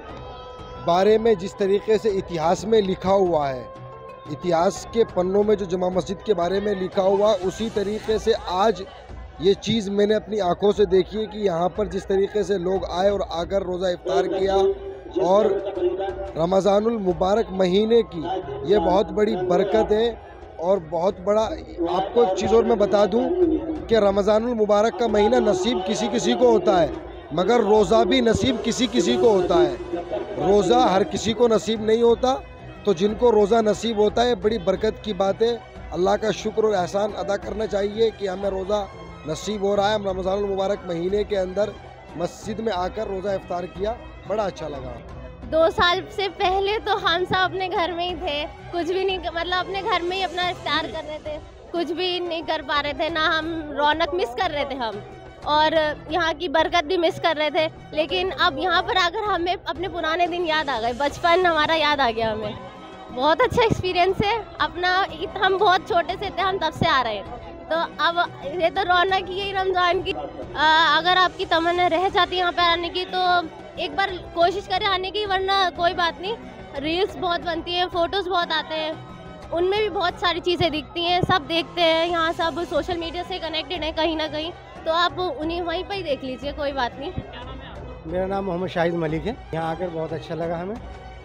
बारे में जिस तरीके से इतिहास में लिखा हुआ है, इतिहास के पन्नों में जो जमा मस्जिद के बारे में लिखा हुआ, उसी तरीके से आज ये चीज़ मैंने अपनी आंखों से देखी है कि यहाँ पर जिस तरीके से लोग आए और आकर रोज़ा इफ्तार किया, और रमज़ानुल मुबारक महीने की ये बहुत बड़ी बरकत है। और बहुत बड़ा, आपको एक चीज़ और मैं बता दूं कि रमज़ानुल मुबारक का महीना नसीब किसी किसी को होता है, मगर रोज़ा भी नसीब किसी किसी को होता है। रोज़ा हर किसी को नसीब नहीं होता, तो जिनको रोज़ा नसीब होता है बड़ी बरकत की बात है। अल्लाह का शुक्र और एहसान अदा करना चाहिए कि हमें रोज़ा नसीब हो रहा है। हम रमज़ानुल मुबारक महीने के अंदर मस्जिद में आकर रोज़ा इफ्तार किया, बड़ा अच्छा लगा। 2 साल से पहले तो हम सब अपने घर में ही थे, कुछ भी नहीं, मतलब अपने घर में ही अपना इफ्तार कर रहे थे, कुछ भी नहीं कर पा रहे थे ना, हम रौनक मिस कर रहे थे हम, और यहाँ की बरकत भी मिस कर रहे थे। लेकिन अब यहाँ पर आकर हमें अपने पुराने दिन याद आ गए, बचपन हमारा याद आ गया हमें। बहुत अच्छा एक्सपीरियंस है अपना। हम बहुत छोटे से थे, हम तब से आ रहे हैं, तो अब ये तो रौनक ही है रमज़ान की। अगर आपकी तमन्ना रह जाती है यहाँ पर आने की तो एक बार कोशिश करें आने की, वरना कोई बात नहीं। रील्स बहुत बनती हैं, फ़ोटोज़ बहुत आते हैं, उनमें भी बहुत सारी चीज़ें दिखती हैं, सब देखते हैं। यहाँ सब सोशल मीडिया से कनेक्टेड हैं कहीं ना कहीं, तो आप उन्हीं वहीं पर ही देख लीजिए, कोई बात नहीं। मेरा नाम मोहम्मद शाहिद मलिक है। यहाँ आकर बहुत अच्छा लगा हमें,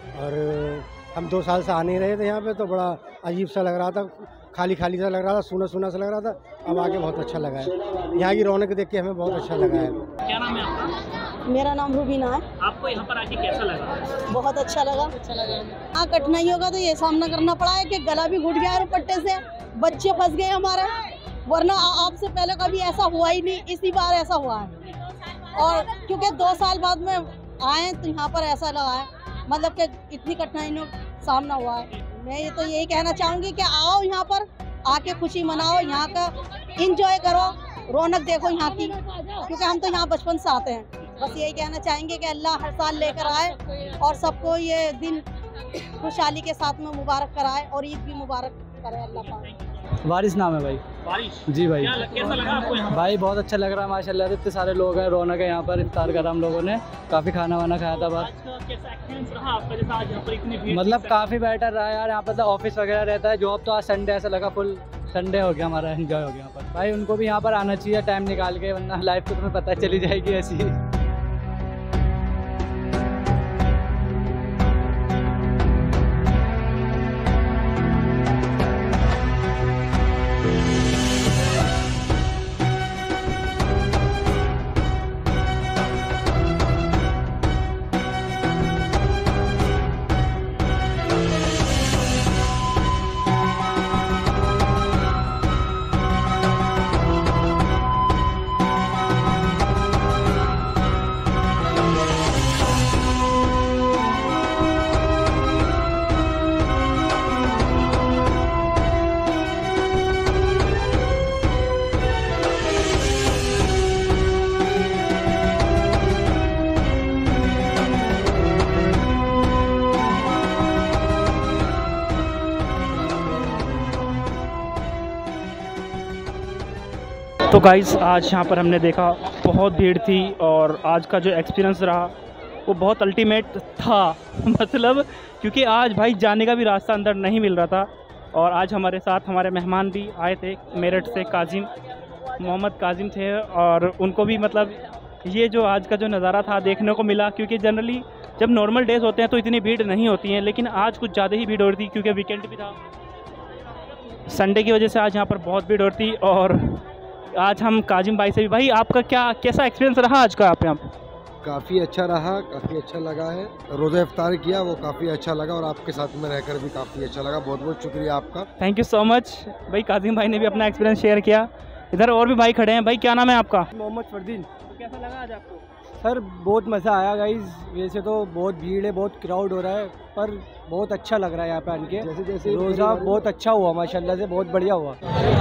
और हम 2 साल से आ नहीं रहे थे यहाँ पे, तो बड़ा अजीब सा लग रहा था, खाली खाली सा लग रहा था, सूना सूना सा लग रहा था। अब आके बहुत अच्छा लगा है, यहाँ की रौनक देख के हमें बहुत अच्छा लगा है। क्या नाम है आपका? मेरा नाम रूबीना है। आपको यहाँ पर आके कैसा लगा? बहुत अच्छा लगा। हाँ, कठिनाइयों का तो ये सामना करना पड़ा है कि गला भी घुट गया है पट्टे से, बच्चे फंस गए हमारे, वरना आपसे पहले कभी ऐसा हुआ ही नहीं, इसी बार ऐसा हुआ है। और क्योंकि 2 साल बाद में आए तो यहाँ पर ऐसा लगा है, मतलब कि इतनी कठिनाइयों का सामना हुआ है। मैं ये तो यही कहना चाहूँगी कि आओ यहाँ पर आके खुशी मनाओ, यहाँ का इंजॉय करो, रौनक देखो यहाँ की, क्योंकि हम तो यहाँ बचपन से आते हैं। बस यही कहना चाहेंगे कि अल्लाह हर साल लेकर आए और सबको ये दिन खुशहाली के साथ में मुबारक कराए और ईद भी मुबारक करे अल्लाह पाक। बारिश नाम है भाई। बारिश जी भाई। कैसा लगा आपको यहाँ? भाई बहुत अच्छा लग रहा है माशाल्लाह से, इतने सारे लोग हैं, रौनक है यहाँ पर। इफ्तार करा हम लोगों ने, काफ़ी खाना वाना खाया था बाहर। कैसा एक्सपीरियंस रहा आपका, जैसा आज यहाँ पर इतनी भीड़? मतलब काफ़ी बेटर रहा यार, यहाँ पर तो ऑफिस वगैरह रहता है, जॉब तो आज संडे ऐसा लगा फुल संडे हो गया हमारा, एंजॉय हो गया यहाँ पर। भाई उनको भी यहाँ पर आना चाहिए टाइम निकाल के, वरना लाइफ तो तुम्हें पता चली जाएगी ऐसी। तो गाइस आज यहाँ पर हमने देखा बहुत भीड़ थी और आज का जो एक्सपीरियंस रहा वो बहुत अल्टीमेट था मतलब क्योंकि आज भाई जाने का भी रास्ता अंदर नहीं मिल रहा था। और आज हमारे साथ हमारे मेहमान भी आए थे मेरठ से, काजिम, मोहम्मद काजिम थे, और उनको भी मतलब ये जो आज का जो नज़ारा था देखने को मिला। क्योंकि जनरली जब नॉर्मल डेज़ होते हैं तो इतनी भीड़ नहीं होती है, लेकिन आज कुछ ज़्यादा ही भीड़ हो रही थी क्योंकि वीकेंड भी था, संडे की वजह से आज यहाँ पर बहुत भीड़ हो रही थी। और आज हम काजिम भाई से भी, भाई आपका कैसा एक्सपीरियंस रहा आज का आप यहाँ? काफ़ी अच्छा रहा, काफ़ी अच्छा लगा है। रोज़ा इफ्तार किया वो काफ़ी अच्छा लगा और आपके साथ में रहकर भी काफ़ी अच्छा लगा। बहुत बहुत शुक्रिया आपका। Thank you so much. भाई काजिम भाई ने भी अपना एक्सपीरियंस शेयर किया। इधर और भी भाई खड़े हैं। भाई क्या नाम है आपका? मोहम्मद फरदीन। तो कैसा लगा आज आपको? सर बहुत मज़ा आया गाइज। वैसे तो बहुत भीड़ है, बहुत क्राउड हो रहा है, पर बहुत अच्छा लग रहा है यहाँ पे आके। जैसे जैसे रोज़ा बहुत अच्छा हुआ माशाल्लाह से, बहुत बढ़िया हुआ।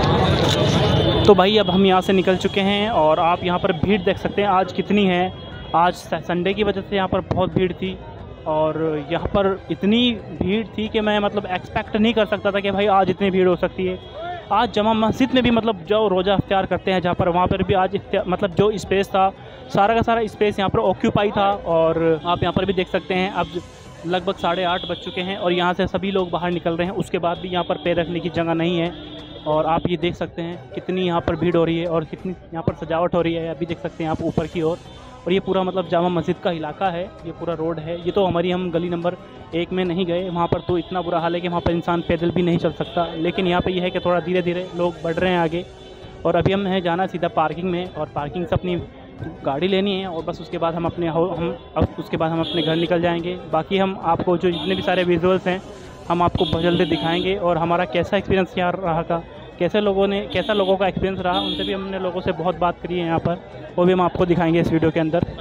तो भाई अब हम यहाँ से निकल चुके हैं और आप यहाँ पर भीड़ देख सकते हैं आज कितनी है। आज संडे की वजह से यहाँ पर बहुत भीड़ थी और यहाँ पर इतनी भीड़ थी कि मैं मतलब एक्सपेक्ट नहीं कर सकता था कि भाई आज इतनी भीड़ हो सकती है। आज जमा मस्जिद में भी मतलब जो रोज़ा इफ्तार करते हैं जहाँ पर, वहाँ पर भी आज मतलब जो स्पेस था सारा का सारा स्पेस यहाँ पर ऑक्यूपाई था। और आप यहाँ पर भी देख सकते हैं अब लगभग 8:30 बज चुके हैं और यहाँ से सभी लोग बाहर निकल रहे हैं। उसके बाद भी यहाँ पर पैर रखने की जगह नहीं है और आप ये देख सकते हैं कितनी यहाँ पर भीड़ हो रही है और कितनी यहाँ पर सजावट हो रही है। अभी देख सकते हैं आप ऊपर की ओर। और ये पूरा मतलब जामा मस्जिद का इलाका है, ये पूरा रोड है। ये तो हम गली नंबर 1 में नहीं गए, वहाँ पर तो इतना बुरा हाल है कि वहाँ पर इंसान पैदल भी नहीं चल सकता। लेकिन यहाँ पे ये है कि थोड़ा धीरे धीरे लोग बढ़ रहे हैं आगे। और अभी हम हैं जाना सीधा पार्किंग में और पार्किंग से अपनी गाड़ी लेनी है और बस उसके बाद हम अपने घर निकल जाएंगे। बाकी हम आपको जो जितने भी सारे विजुअल्स हैं हम आपको बहुत जल्दी दिखाएंगे और हमारा कैसा एक्सपीरियंस क्या रहा का, कैसा लोगों का एक्सपीरियंस रहा, उनसे भी हमने लोगों से बहुत बात करी है यहाँ पर, वो भी हम आपको दिखाएंगे इस वीडियो के अंदर।